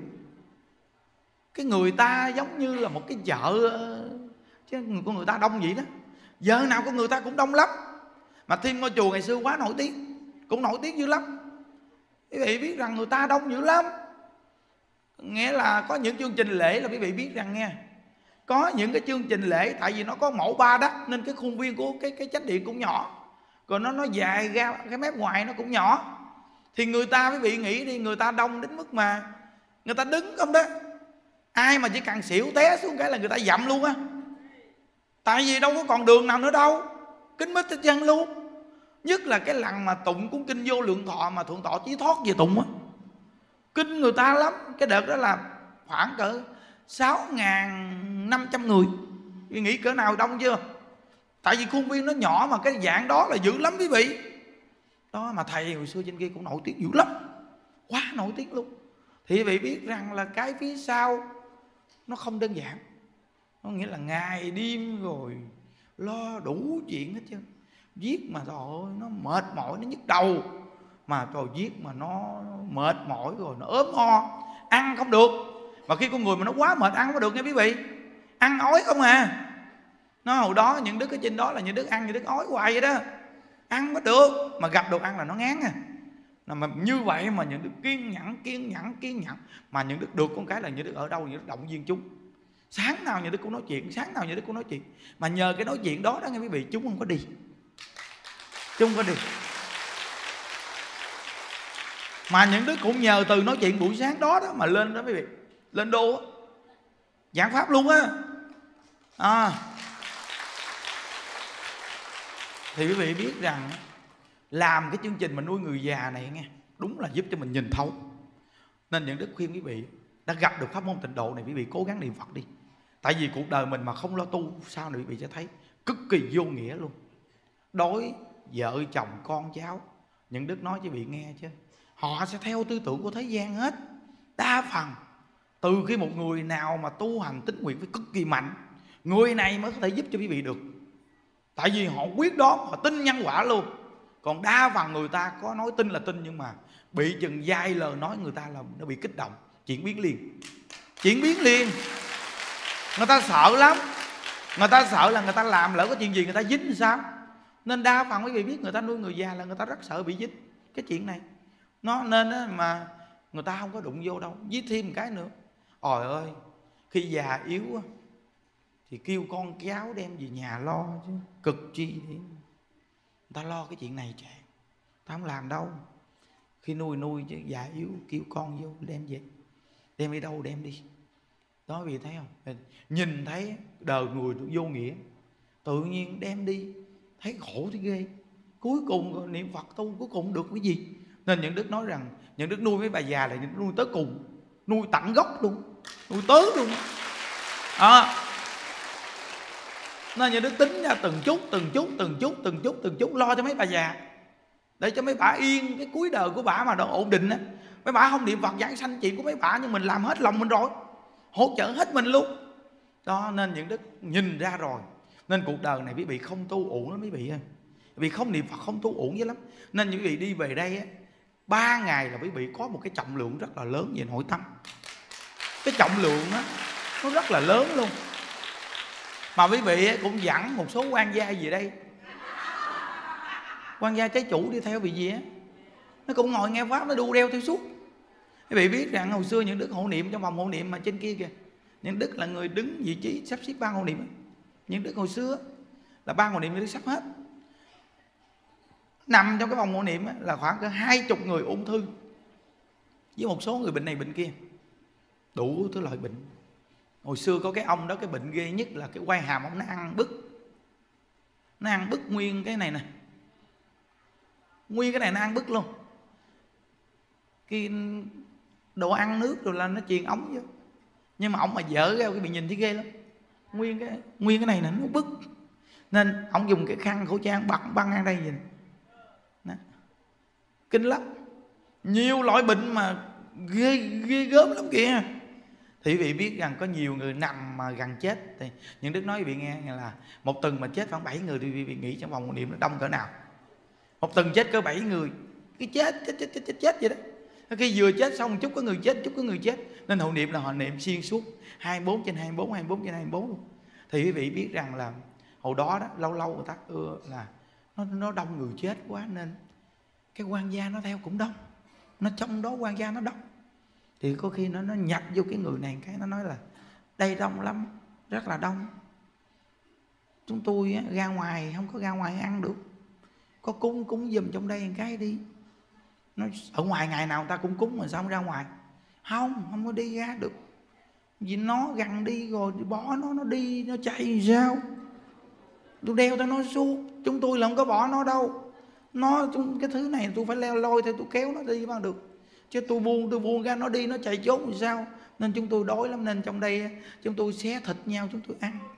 Cái người ta giống như là một cái chợ, chứ con người ta đông vậy đó. Giờ nào con người ta cũng đông lắm. Mà thêm ngôi chùa ngày xưa quá nổi tiếng, cũng nổi tiếng dữ lắm. Quý vị biết rằng người ta đông dữ lắm. Nghĩa là có những chương trình lễ là quý vị biết rằng nghe, có những cái chương trình lễ, tại vì nó có mẫu ba đất nên cái khuôn viên của cái cái chánh điện cũng nhỏ, rồi nó nó dài ra cái mép ngoài nó cũng nhỏ. Thì người ta quý vị nghĩ đi, người ta đông đến mức mà người ta đứng không đó, ai mà chỉ cần xỉu té xuống cái là người ta dậm luôn á. Tại vì đâu có còn đường nào nữa đâu, kính mít hết trơn luôn. Nhất là cái lần mà tụng cuốn kinh Vô Lượng Thọ mà Thượng Tọa Chí Thoát về tụng á, kinh người ta lắm. Cái đợt đó là khoảng cỡ sáu nghìn năm trăm người. Quý nghĩ cỡ nào đông chưa? Tại vì khuôn viên nó nhỏ mà cái dạng đó là dữ lắm quý vị. Đó mà thầy hồi xưa trên kia cũng nổi tiếng dữ lắm, quá nổi tiếng luôn. Thì quý vị biết rằng là cái phía sau nó không đơn giản. Nó nghĩa là ngày đêm rồi lo đủ chuyện hết trơn. Viết mà trời ơi nó mệt mỏi, nó nhức đầu. Mà trời viết mà nó mệt mỏi rồi nó ốm ho, ăn không được. Mà khi con người mà nó quá mệt ăn không có được nha quý vị, ăn ói không à. Nó hồi đó những đứa cái trên đó là những đứa ăn, những đứa ói hoài vậy đó, ăn mới được. Mà gặp đồ ăn là nó ngán à. Mà như vậy mà những đứa kiên nhẫn kiên nhẫn kiên nhẫn. Mà những đứa được con cái là những đứa ở đâu những đứa động viên chúng. Sáng nào những đứa cũng nói chuyện, sáng nào những đứa cũng nói chuyện. Mà nhờ cái nói chuyện đó đó nghe quý vị, chúng không có đi, chúng không có đi. Mà những đứa cũng nhờ từ nói chuyện buổi sáng đó đó mà lên đó quý vị, lên đô á, giảng pháp luôn á. À, thì quý vị biết rằng làm cái chương trình mà nuôi người già này nghe, đúng là giúp cho mình nhìn thấu. Nên những đức khuyên quý vị đã gặp được pháp môn tịnh độ này, quý vị cố gắng niệm Phật đi. Tại vì cuộc đời mình mà không lo tu, sau này quý vị sẽ thấy cực kỳ vô nghĩa luôn. đối vợ chồng con cháu. Những Đức nói cho vị nghe chứ, họ sẽ theo tư tưởng của thế gian hết. Đa phần từ khi một người nào mà tu hành tín nguyện phải cực kỳ mạnh, người này mới có thể giúp cho quý vị được. Tại vì họ quyết đoán, họ tin nhân quả luôn. Còn đa phần người ta có nói tin là tin, nhưng mà bị chừng vài lời nói người ta là nó bị kích động, chuyển biến liền. Chuyển biến liền. Người ta sợ lắm. Người ta sợ là người ta làm lỡ có chuyện gì người ta dính sao. Nên đa phần quý vị biết người ta nuôi người già là người ta rất sợ bị dính cái chuyện này. Nó nên đó mà người ta không có đụng vô đâu. Với thêm một cái nữa, ôi ơi, khi già yếu thì kêu con cháu đem về nhà lo chứ cực chi đi. Người ta lo cái chuyện này trời, ta không làm đâu. Khi nuôi nuôi chứ già yếu kêu con vô đem về, đem đi đâu đem đi. Đó vì thấy không, nhìn thấy đời người vô nghĩa, tự nhiên đem đi thấy khổ thì ghê. Cuối cùng niệm Phật tu cuối cùng được cái gì. Nên những Đức nói rằng những Đức nuôi mấy bà già là những Đức nuôi tới cùng, nuôi tận gốc luôn, nuôi tới luôn à. Nên những Đức tính ra từng chút từng chút từng chút từng chút từng chút lo cho mấy bà già, để cho mấy bà yên cái cuối đời của bà mà được ổn định á. Mấy bà không niệm Phật giảng sanh chuyện của mấy bà, nhưng mình làm hết lòng mình rồi, hỗ trợ hết mình luôn đó. Nên những Đức nhìn ra rồi. Nên cuộc đời này quý vị không tu uổng lắm quý vị ơi. Vì không niệm Phật không tu uổng dữ lắm. Nên những quý vị đi về đây á, ba ngày là quý vị có một cái trọng lượng rất là lớn về nội tâm. Cái trọng lượng á nó rất là lớn luôn. Mà quý vị cũng dẫn một số quan gia về đây, quan gia trái chủ đi theo vị gì á, nó cũng ngồi nghe pháp, nó đu đeo theo suốt. Quý vị biết rằng hồi xưa những Đức hộ niệm trong vòng hộ niệm mà trên kia kìa, những Đức là người đứng vị trí sắp xếp ban hộ niệm. Những Đức hồi xưa là ban hộ niệm những Đức sắp hết. Nằm trong cái vòng hộ niệm là khoảng cỡ hai chục người ung thư, với một số người bệnh này bệnh kia, đủ thứ loại bệnh. Hồi xưa có cái ông đó, cái bệnh ghê nhất là cái quai hàm ông nó ăn bứt. Nó ăn bứt nguyên cái này nè, nguyên cái này nó ăn bứt luôn. Cái đồ ăn nước rồi là nó truyền ống vô. Nhưng mà ông mà dở ra cái bị nhìn thấy ghê lắm. Nguyên cái nguyên cái này nè nó bứt. Nên ông dùng cái khăn khẩu trang băng băng ăn đây vậy. Đó. Kinh lắm. Nhiều loại bệnh mà ghê ghê gớm lắm kìa. Thì quý vị biết rằng có nhiều người nằm mà gần chết. Thì những Đức nói quý vị nghe là một tuần mà chết khoảng bảy người, thì quý vị nghĩ trong vòng một niệm nó đông cỡ nào. Một tuần chết cỡ bảy người. Cái chết chết chết chết chết, chết vậy đó. Khi vừa chết xong một chút có người chết, chút có người chết. Nên hộ niệm là họ niệm xuyên suốt hai mươi bốn trên hai mươi bốn, hai mươi bốn trên hai mươi bốn luôn. Thì quý vị biết rằng là hồi đó đó lâu lâu người ta ưa là nó, nó đông người chết quá, nên cái quan gia nó theo cũng đông. Nó trong đó quan gia nó đông. Thì có khi nó nó nhập vô cái người này cái nó nói là đây đông lắm, rất là đông. Chúng tôi á, ra ngoài không có ra ngoài ăn được, có cúng cúng giùm trong đây một cái đi. Nó ở ngoài ngày nào người ta cũng cúng mà sao không ra ngoài? Không, không có đi ra được. Vì nó gần đi rồi bỏ nó, nó đi, nó chạy sao? Tôi đeo theo nó suốt. Chúng tôi là không có bỏ nó đâu. Nó, cái thứ này tôi phải leo lôi theo, tôi kéo nó đi mới được. Chứ tôi buông, tôi buông ra nó đi, nó chạy trốn thì sao? Nên chúng tôi đói lắm. Nên trong đây chúng tôi xé thịt nhau, chúng tôi ăn.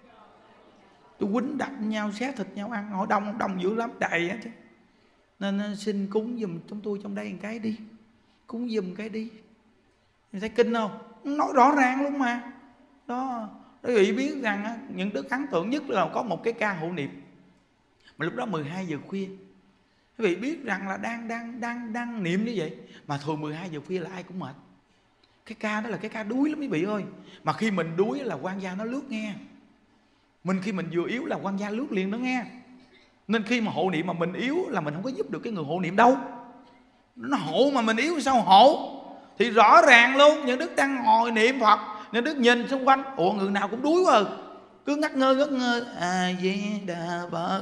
Tôi quýnh đập nhau, xé thịt nhau ăn. Họ đông, đông dữ lắm, đầy á chứ. Nên xin cúng giùm chúng tôi trong đây một cái đi. Cúng giùm cái đi. Mình thấy kinh không? Nói rõ ràng luôn mà. Đó. Quý vị biết rằng những Đức ấn tượng nhất là có một cái ca hộ niệm. Mà lúc đó mười hai giờ khuya. Quý vị biết rằng là đang đang đang đang niệm như vậy. Mà thường mười hai giờ khuya là ai cũng mệt. Cái ca đó là cái ca đuối lắm quý vị ơi. Mà khi mình đuối là quan gia nó lướt nghe. Mình khi mình vừa yếu là quan gia lướt liền nó nghe. Nên khi mà hộ niệm mà mình yếu là mình không có giúp được cái người hộ niệm đâu. Nó hộ mà mình yếu sao hộ. Thì rõ ràng luôn, những Đức đang ngồi niệm Phật, những Đức nhìn xung quanh, ủa người nào cũng đuối quá à. Cứ ngắt ngơ ngắt ngơ A Di Đà Phật,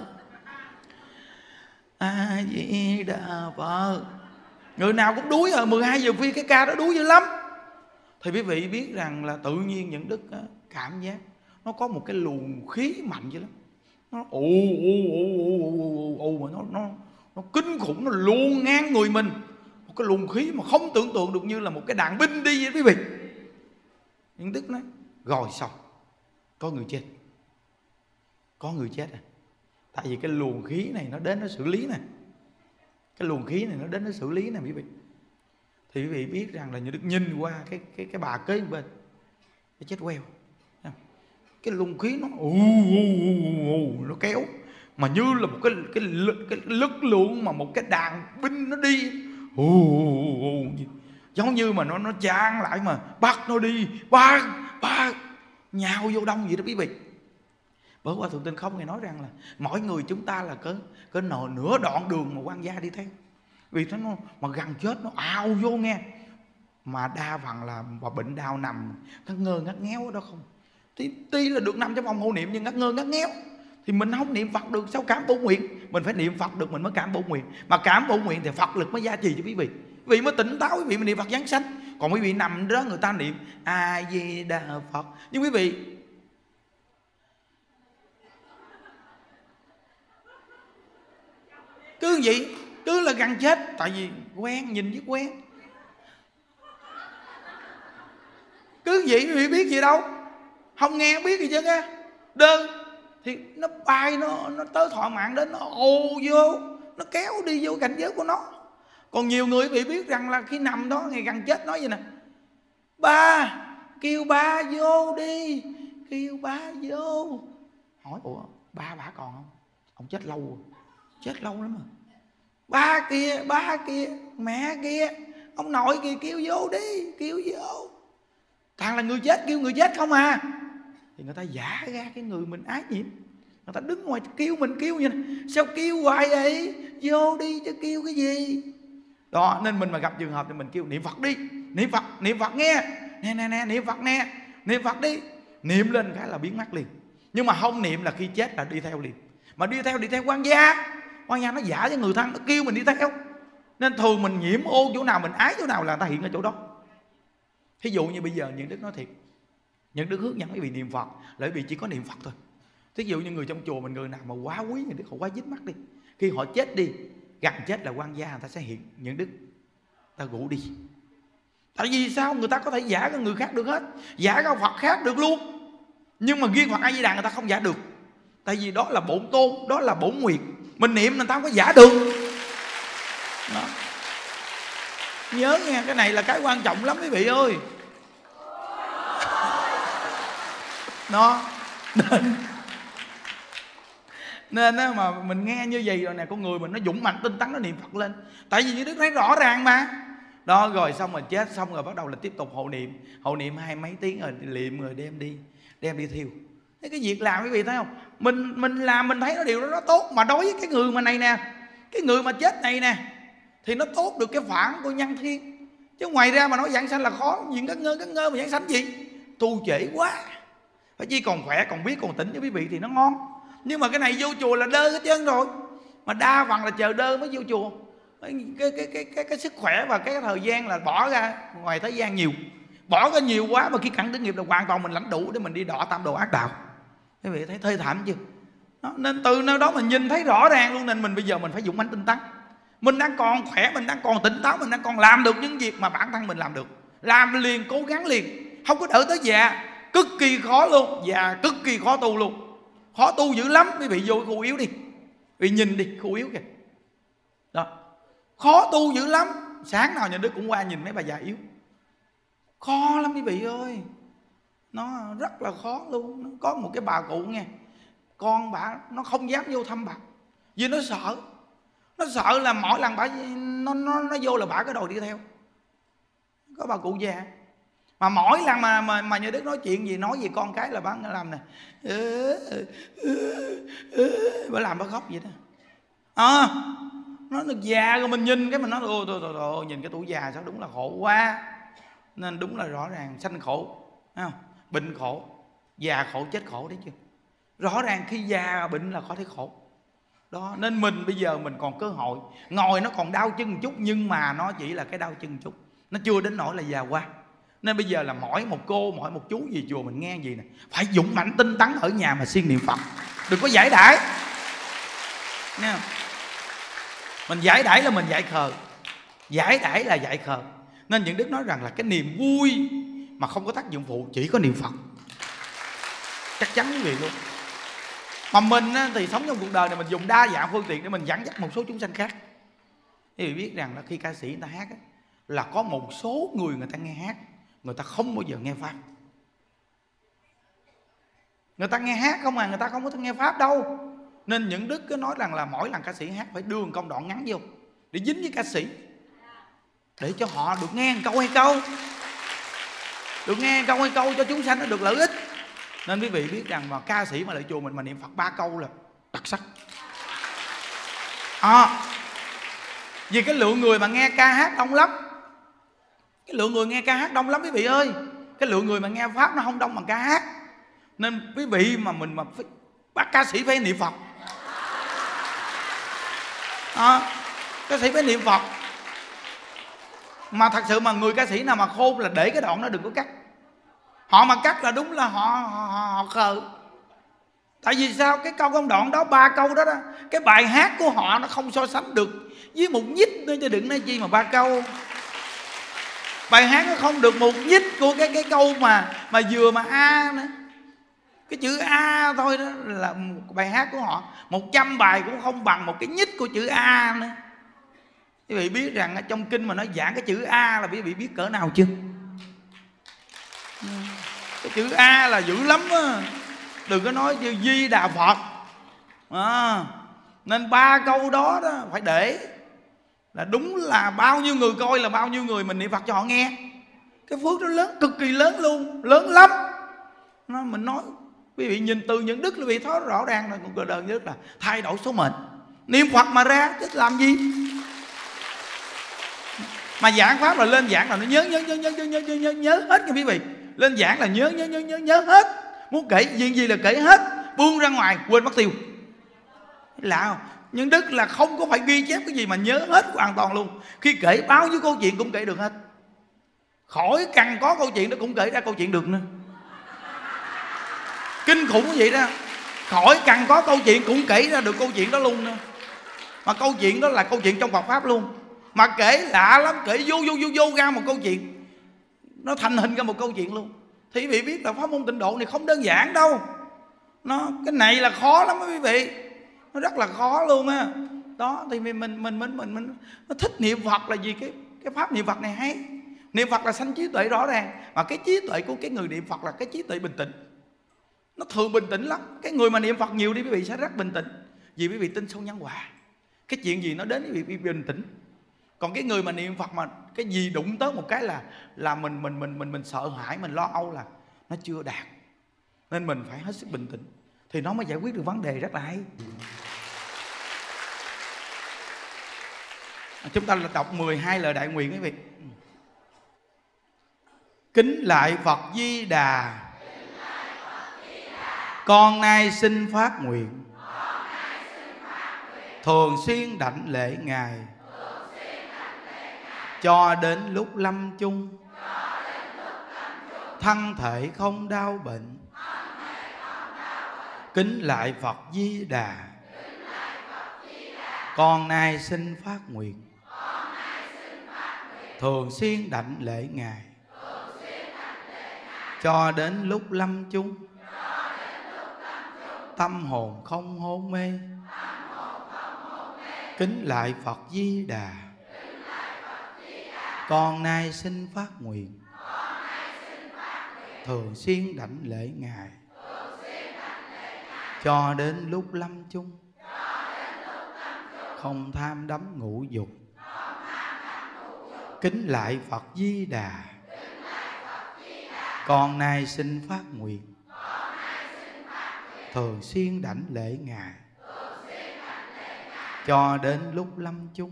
A Di Đà Phật. Người nào cũng đuối rồi, mười hai giờ khuya cái ca đó đuối dữ lắm. Thì quý vị biết rằng là tự nhiên những Đức cảm giác nó có một cái luồng khí mạnh dữ lắm. Nó ù ù ù ù ù mà nó nó nó kinh khủng, nó luồn ngang người mình. Một cái luồng khí mà không tưởng tượng được, như là một cái đạn binh đi vậy quý vị. Nhưng Đức nói rồi xong, có người chết, có người chết à. Tại vì cái luồng khí này nó đến nó xử lý nè, cái luồng khí này nó đến nó xử lý nè quý vị. Thì quý vị biết rằng là như Đức nhìn qua cái cái cái bà kế bên, cái chết queo, cái luồng khí nó ù, ù, ù, ù, nó kéo mà như là một cái cái lực, cái lực lượng mà một cái đàn binh nó đi ù, ù, ù, giống như mà nó nó chan lại mà bắt nó đi, bắt bắt nhào vô đông vậy đó quý vị. Bởi Hòa Thượng Tinh Không Ngài nói rằng là mỗi người chúng ta là cỡ cỡ nửa, nửa đoạn đường mà quan gia đi theo. Vì nó mà gần chết nó ào vô nghe. Mà đa phần là bà bệnh đau nằm ngắt ngơ ngắt ngéo ở đó không. Thì tuy là được nằm trong phòng hộ niệm nhưng ngắt ngơ ngắt ngéo. Thì mình không niệm Phật được, sao cảm bổ nguyện? Mình phải niệm Phật được mình mới cảm bổ nguyện. Mà cảm bổ nguyện thì Phật lực mới gia trì cho quý vị. Quý vị mới tỉnh táo, quý vị mới niệm Phật giáng sanh. Còn quý vị nằm đó người ta niệm A Di Đà Phật. Nhưng quý vị cứ vậy, cứ là gần chết. Tại vì quen, nhìn với quen. Cứ vậy quý vị biết gì đâu, không nghe biết gì chứ á. Đơn thì nó bay, nó nó tới thọ mạng đến, nó ồ vô, nó kéo đi vô cảnh giới của nó. Còn nhiều người bị biết rằng là khi nằm đó ngày gần chết nói vậy nè: ba, kêu ba vô đi, kêu ba vô. Hỏi ủa ba bả còn không? Ông chết lâu rồi, chết lâu lắm rồi. Ba kia, ba kia, mẹ kia, ông nội kia kêu vô đi, kêu vô. Toàn là người chết kêu người chết không à. Thì người ta giả ra cái người mình ái nhiễm, người ta đứng ngoài kêu mình kêu vậy nè. Sao kêu hoài vậy? Vô đi chứ kêu cái gì. Đó nên mình mà gặp trường hợp thì mình kêu niệm Phật đi, niệm Phật, niệm Phật nghe. Nè nè nè, niệm Phật nè, niệm Phật đi. Niệm lên cái là biến mất liền. Nhưng mà không niệm là khi chết là đi theo liền. Mà đi theo đi theo quan gia. Quan gia nó giả cho người thân, nó kêu mình đi theo. Nên thường mình nhiễm ô chỗ nào, mình ái chỗ nào là người ta hiện ở chỗ đó. Thí dụ như bây giờ những Đức nói thiệt, những Đức hướng dẫn quý vị niệm Phật là quý vị chỉ có niệm Phật thôi. Thí dụ như người trong chùa mình, người nào mà quá quý những Đức, họ quá dính mắt đi, khi họ chết đi, gần chết là quan gia người ta sẽ hiện những Đức, ta rủ đi. Tại vì sao? Người ta có thể giả cái người khác được hết, giả cái Phật khác được luôn. Nhưng mà riêng Phật A Di Đà người ta không giả được. Tại vì đó là bổn tôn, đó là bổn nguyện. Mình niệm người ta không có giả được đó. Nhớ nha, cái này là cái quan trọng lắm quý vị ơi. Nó nên nên á, mà mình nghe như vậy rồi nè, con người mình nó dũng mạnh tinh tấn, nó niệm Phật lên. Tại vì như Đức thấy rõ ràng mà. Đó rồi xong rồi chết xong rồi bắt đầu là tiếp tục hộ niệm. Hộ niệm hai mấy tiếng rồi liệm rồi đem đi, đem đi thiêu. Thế cái việc làm quý vị thấy không? Mình mình làm mình thấy nó điều đó nó tốt. Mà đối với cái người mà này nè, cái người mà chết này nè, thì nó tốt được cái phản của nhân thiên. Chứ ngoài ra mà nói giảng sanh là khó. Chuyện cất ngơ cất ngơ mà giảng sanh gì? Tu trễ quá. Phải chi còn khỏe, còn biết, còn tỉnh cho quý vị thì nó ngon. Nhưng mà cái này vô chùa là đơ hết trơn rồi. Mà đa phần là chờ đơ mới vô chùa. Cái, cái, cái, cái, cái, cái sức khỏe và cái thời gian là bỏ ra ngoài thế gian nhiều. Bỏ ra nhiều quá mà khi cẳng tử nghiệp là hoàn toàn mình lãnh đủ để mình đi đọa tam đồ ác đạo. Quý vị thấy thê thảm chưa? Đó, nên từ nơi đó mình nhìn thấy rõ ràng luôn. Nên mình bây giờ mình phải dũng mãnh tinh tấn. Mình đang còn khỏe, mình đang còn tỉnh táo, mình đang còn làm được những việc mà bản thân mình làm được. Làm liền, cố gắng liền. Không có đợi tới già. Cực kỳ khó luôn. Già cực kỳ khó tu luôn. Khó tu dữ lắm. Quý vị vô cái khu yếu đi, quý vị nhìn đi, khu yếu kìa. Đó, khó tu dữ lắm. Sáng nào nhà Đức cũng qua nhìn mấy bà già yếu. Khó lắm quý vị ơi. Nó rất là khó luôn. Có một cái bà cụ nghe, con bà nó không dám vô thăm bà vì nó sợ. Nó sợ là mỗi lần bà nó, nó, nó vô là bà cái đòi đi theo. Có bà cụ già mà mỗi lần mà mà, mà nhà Đức nói chuyện gì, nói về con cái là bà làm nè, bà làm bà khóc vậy đó. À, nó được già rồi mình nhìn cái mình nói ôi thôi, thôi, thôi, nhìn cái tuổi già sao đúng là khổ quá. Nên đúng là rõ ràng sanh khổ, thấy không? Bệnh khổ, già khổ, chết khổ đấy chứ. Rõ ràng khi già bệnh là có thấy khổ. Đó, nên mình bây giờ mình còn cơ hội. Ngồi nó còn đau chân một chút, nhưng mà nó chỉ là cái đau chân một chút, nó chưa đến nỗi là già qua. Nên bây giờ là mỗi một cô, mỗi một chú gì chùa mình nghe gì nè, phải dũng mãnh tinh tấn ở nhà mà siêng niệm Phật. Đừng có giải đãi. Nghe không? Mình giải đãi là mình dại khờ. Giải đãi là dại khờ. Nên những Đức nói rằng là cái niềm vui mà không có tác dụng phụ chỉ có niệm Phật. Chắc chắn quý vị luôn. Mà mình á, thì sống trong cuộc đời này mình dùng đa dạng phương tiện để mình dẫn dắt một số chúng sanh khác. Thì biết rằng là khi ca sĩ người ta hát á, là có một số người người ta nghe hát, người ta không bao giờ nghe pháp. Người ta nghe hát không à, người ta không có nghe pháp đâu. Nên những đức cứ nói rằng là mỗi lần ca sĩ hát phải đưa một công đoạn ngắn vô để dính với ca sĩ, để cho họ được nghe một câu hay câu, được nghe một câu hay câu cho chúng sanh nó được lợi ích. Nên quý vị biết rằng mà ca sĩ mà lại chùa mình mà niệm Phật ba câu là đặc sắc. À, vì cái lượng người mà nghe ca hát đông lắm. Cái lượng người nghe ca hát đông lắm quý vị ơi. Cái lượng người mà nghe pháp nó không đông bằng ca hát. Nên quý vị mà mình mà phải, bắt ca sĩ phải niệm Phật. À, ca sĩ phải niệm Phật. Mà thật sự mà người ca sĩ nào mà khôn là để cái đoạn đó đừng có cắt. Họ mà cắt là đúng là họ họ, họ, họ khờ. Tại vì sao? Cái câu công đoạn đó, ba câu đó đó, cái bài hát của họ nó không so sánh được với một nhích nữa, chứ đừng nói chi mà ba câu. Bài hát nó không được một nhích của cái cái câu mà mà vừa mà a nữa. Cái chữ A thôi đó là một bài hát của họ. Một trăm bài cũng không bằng một cái nhích của chữ A nữa. Quý vị biết rằng trong kinh mà nó giảng cái chữ A là quý vị biết cỡ nào chưa? Cái chữ A là dữ lắm á. Đừng có nói như Di Đà Phật à. Nên ba câu đó, đó phải để là đúng là bao nhiêu người coi là bao nhiêu người mình niệm Phật cho họ nghe. Cái phước đó lớn, cực kỳ lớn luôn, lớn lắm. Nó, mình nói quý vị nhìn từ những đức quý vị thấy rõ ràng là cuộc đời nhất là thay đổi số mệnh. Niệm Phật mà ra chứ làm gì. Mà giảng pháp là lên giảng là nó nhớ nhớ nhớ nhớ nhớ nhớ nhớ, nhớ hết nha quý vị. Lên giảng là nhớ nhớ nhớ nhớ nhớ hết. Muốn kể chuyện gì là kể hết. Buông ra ngoài quên mất tiêu. Lạ không? Nhưng đức là không có phải ghi chép cái gì mà nhớ hết hoàn toàn luôn. Khi kể bao nhiêu câu chuyện cũng kể được hết. Khỏi cần có câu chuyện nó cũng kể ra câu chuyện được nữa. Kinh khủng vậy đó. Khỏi cần có câu chuyện cũng kể ra được câu chuyện đó luôn nữa. Mà câu chuyện đó là câu chuyện trong Phật Pháp luôn. Mà kể lạ lắm, kể vô vô vô vô ra một câu chuyện, nó thành hình ra một câu chuyện luôn. Thì quý vị biết là pháp môn tịnh độ này không đơn giản đâu. Nó cái này là khó lắm đó quý vị. Nó rất là khó luôn á. Đó thì mình mình mình mình mình, mình nó thích niệm Phật là gì, cái cái pháp niệm Phật này hay. Niệm Phật là sanh trí tuệ rõ ràng. Mà cái trí tuệ của cái người niệm Phật là cái trí tuệ bình tĩnh. Nó thường bình tĩnh lắm. Cái người mà niệm Phật nhiều đi quý vị sẽ rất bình tĩnh. Vì quý vị tin sâu nhân quả. Cái chuyện gì nó đến quý vị bình tĩnh. Còn cái người mà niệm Phật mà cái gì đụng tới một cái là là mình mình mình mình mình sợ hãi, mình lo âu là nó chưa đạt. Nên mình phải hết sức bình tĩnh thì nó mới giải quyết được vấn đề rất là hay. Chúng ta là đọc mười hai lời đại nguyện quý vị. Kính lại Phật Di Đà, con nay xin phát nguyện thường xuyên đảnh lễ Ngài cho đến lúc lâm chung, thân thể không đau bệnh. Kính lại Phật Di Đà, con nay xin phát nguyện thường xuyên đảnh lễ Ngài cho đến lúc lâm chung, tâm hồn không hôn mê. Kính lại Phật Di Đà, con nay xin phát nguyện thường xuyên đảnh lễ Ngài cho đến lúc lâm chung, không tham đắm ngũ dục. Kính lại Phật Di Đà, con nay xin phát nguyện thường xuyên đảnh lễ Ngài cho đến lúc lâm chung,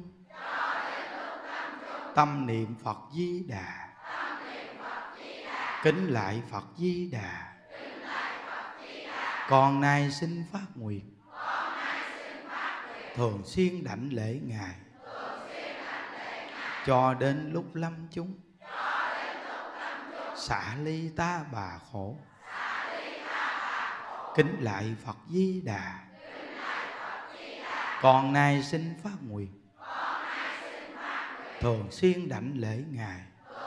tâm niệm Phật Di Đà. Kính lại Phật Di Đà, con nay xin phát nguyện thường xuyên đảnh lễ Ngài cho đến lúc lâm chung, xả ly ta bà khổ. Kính lại Phật Di Đà, con nay xin phát nguyện thường xuyên đảnh lễ Ngài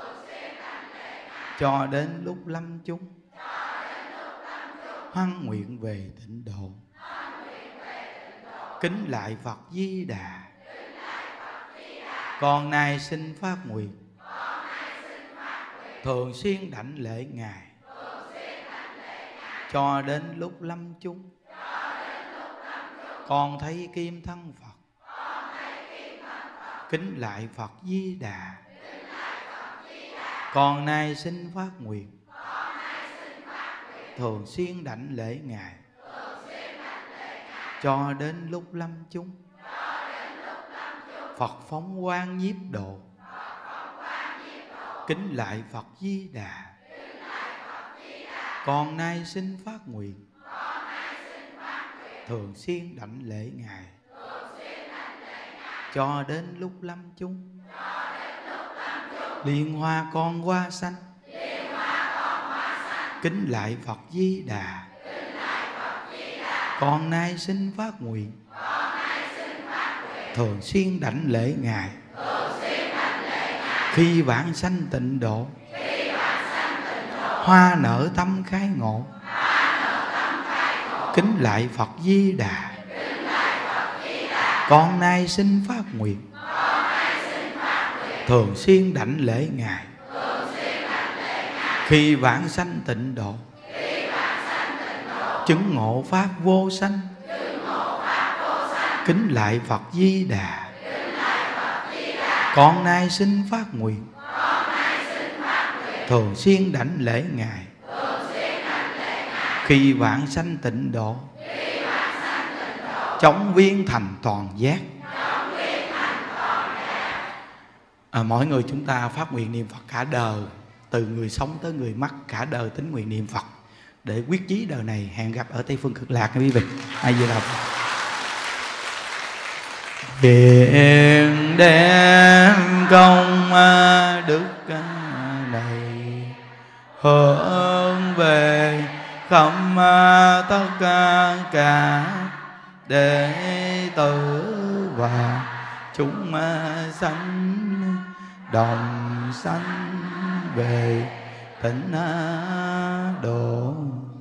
cho đến lúc lâm chung, hoan nguyện về tịnh độ. kính lại Phật Di Đà. Con nay xin phát nguyện thường xuyên đảnh lễ Ngài cho đến lúc lâm chung. Con thấy kim thân Phật, kính lại Phật Di Đà. Con nay xin phát nguyện thường xuyên đảnh lễ Ngài cho đến lúc lâm chung. Phật phóng quang nhiếp độ, kính lại Phật Di Đà. Con nay xin phát nguyện thường xuyên đảnh lễ Ngài cho đến lúc lâm chung. Liên hoa con hoa xanh, kính lại Phật Di Đà. Con nay xin phát nguyện thường xuyên đảnh lễ Ngài khi vãng sanh tịnh độ. Hoa nở tâm khai ngộ, kính lại Phật Di Đà. Con nay xin phát nguyện thường xuyên đảnh lễ Ngài khi vãng sanh tịnh độ. Chứng ngộ pháp vô sanh, kính lại Phật Di Đà. Con nay xin phát nguyện thường xuyên đảnh lễ Ngài khi vãng sanh tịnh độ. Chống viên thành toàn giác. À, mỗi người chúng ta phát nguyện niệm Phật cả đời, từ người sống tới người mất, cả đời tính nguyện niệm Phật để quyết chí đời này hẹn gặp ở Tây Phương Cực Lạc nha quý vị. Ai Di Đà Phật. Hiện đem công đức này hướng về khắp tất cả đệ tử và chúng sanh đồng sanh về tịnh độ.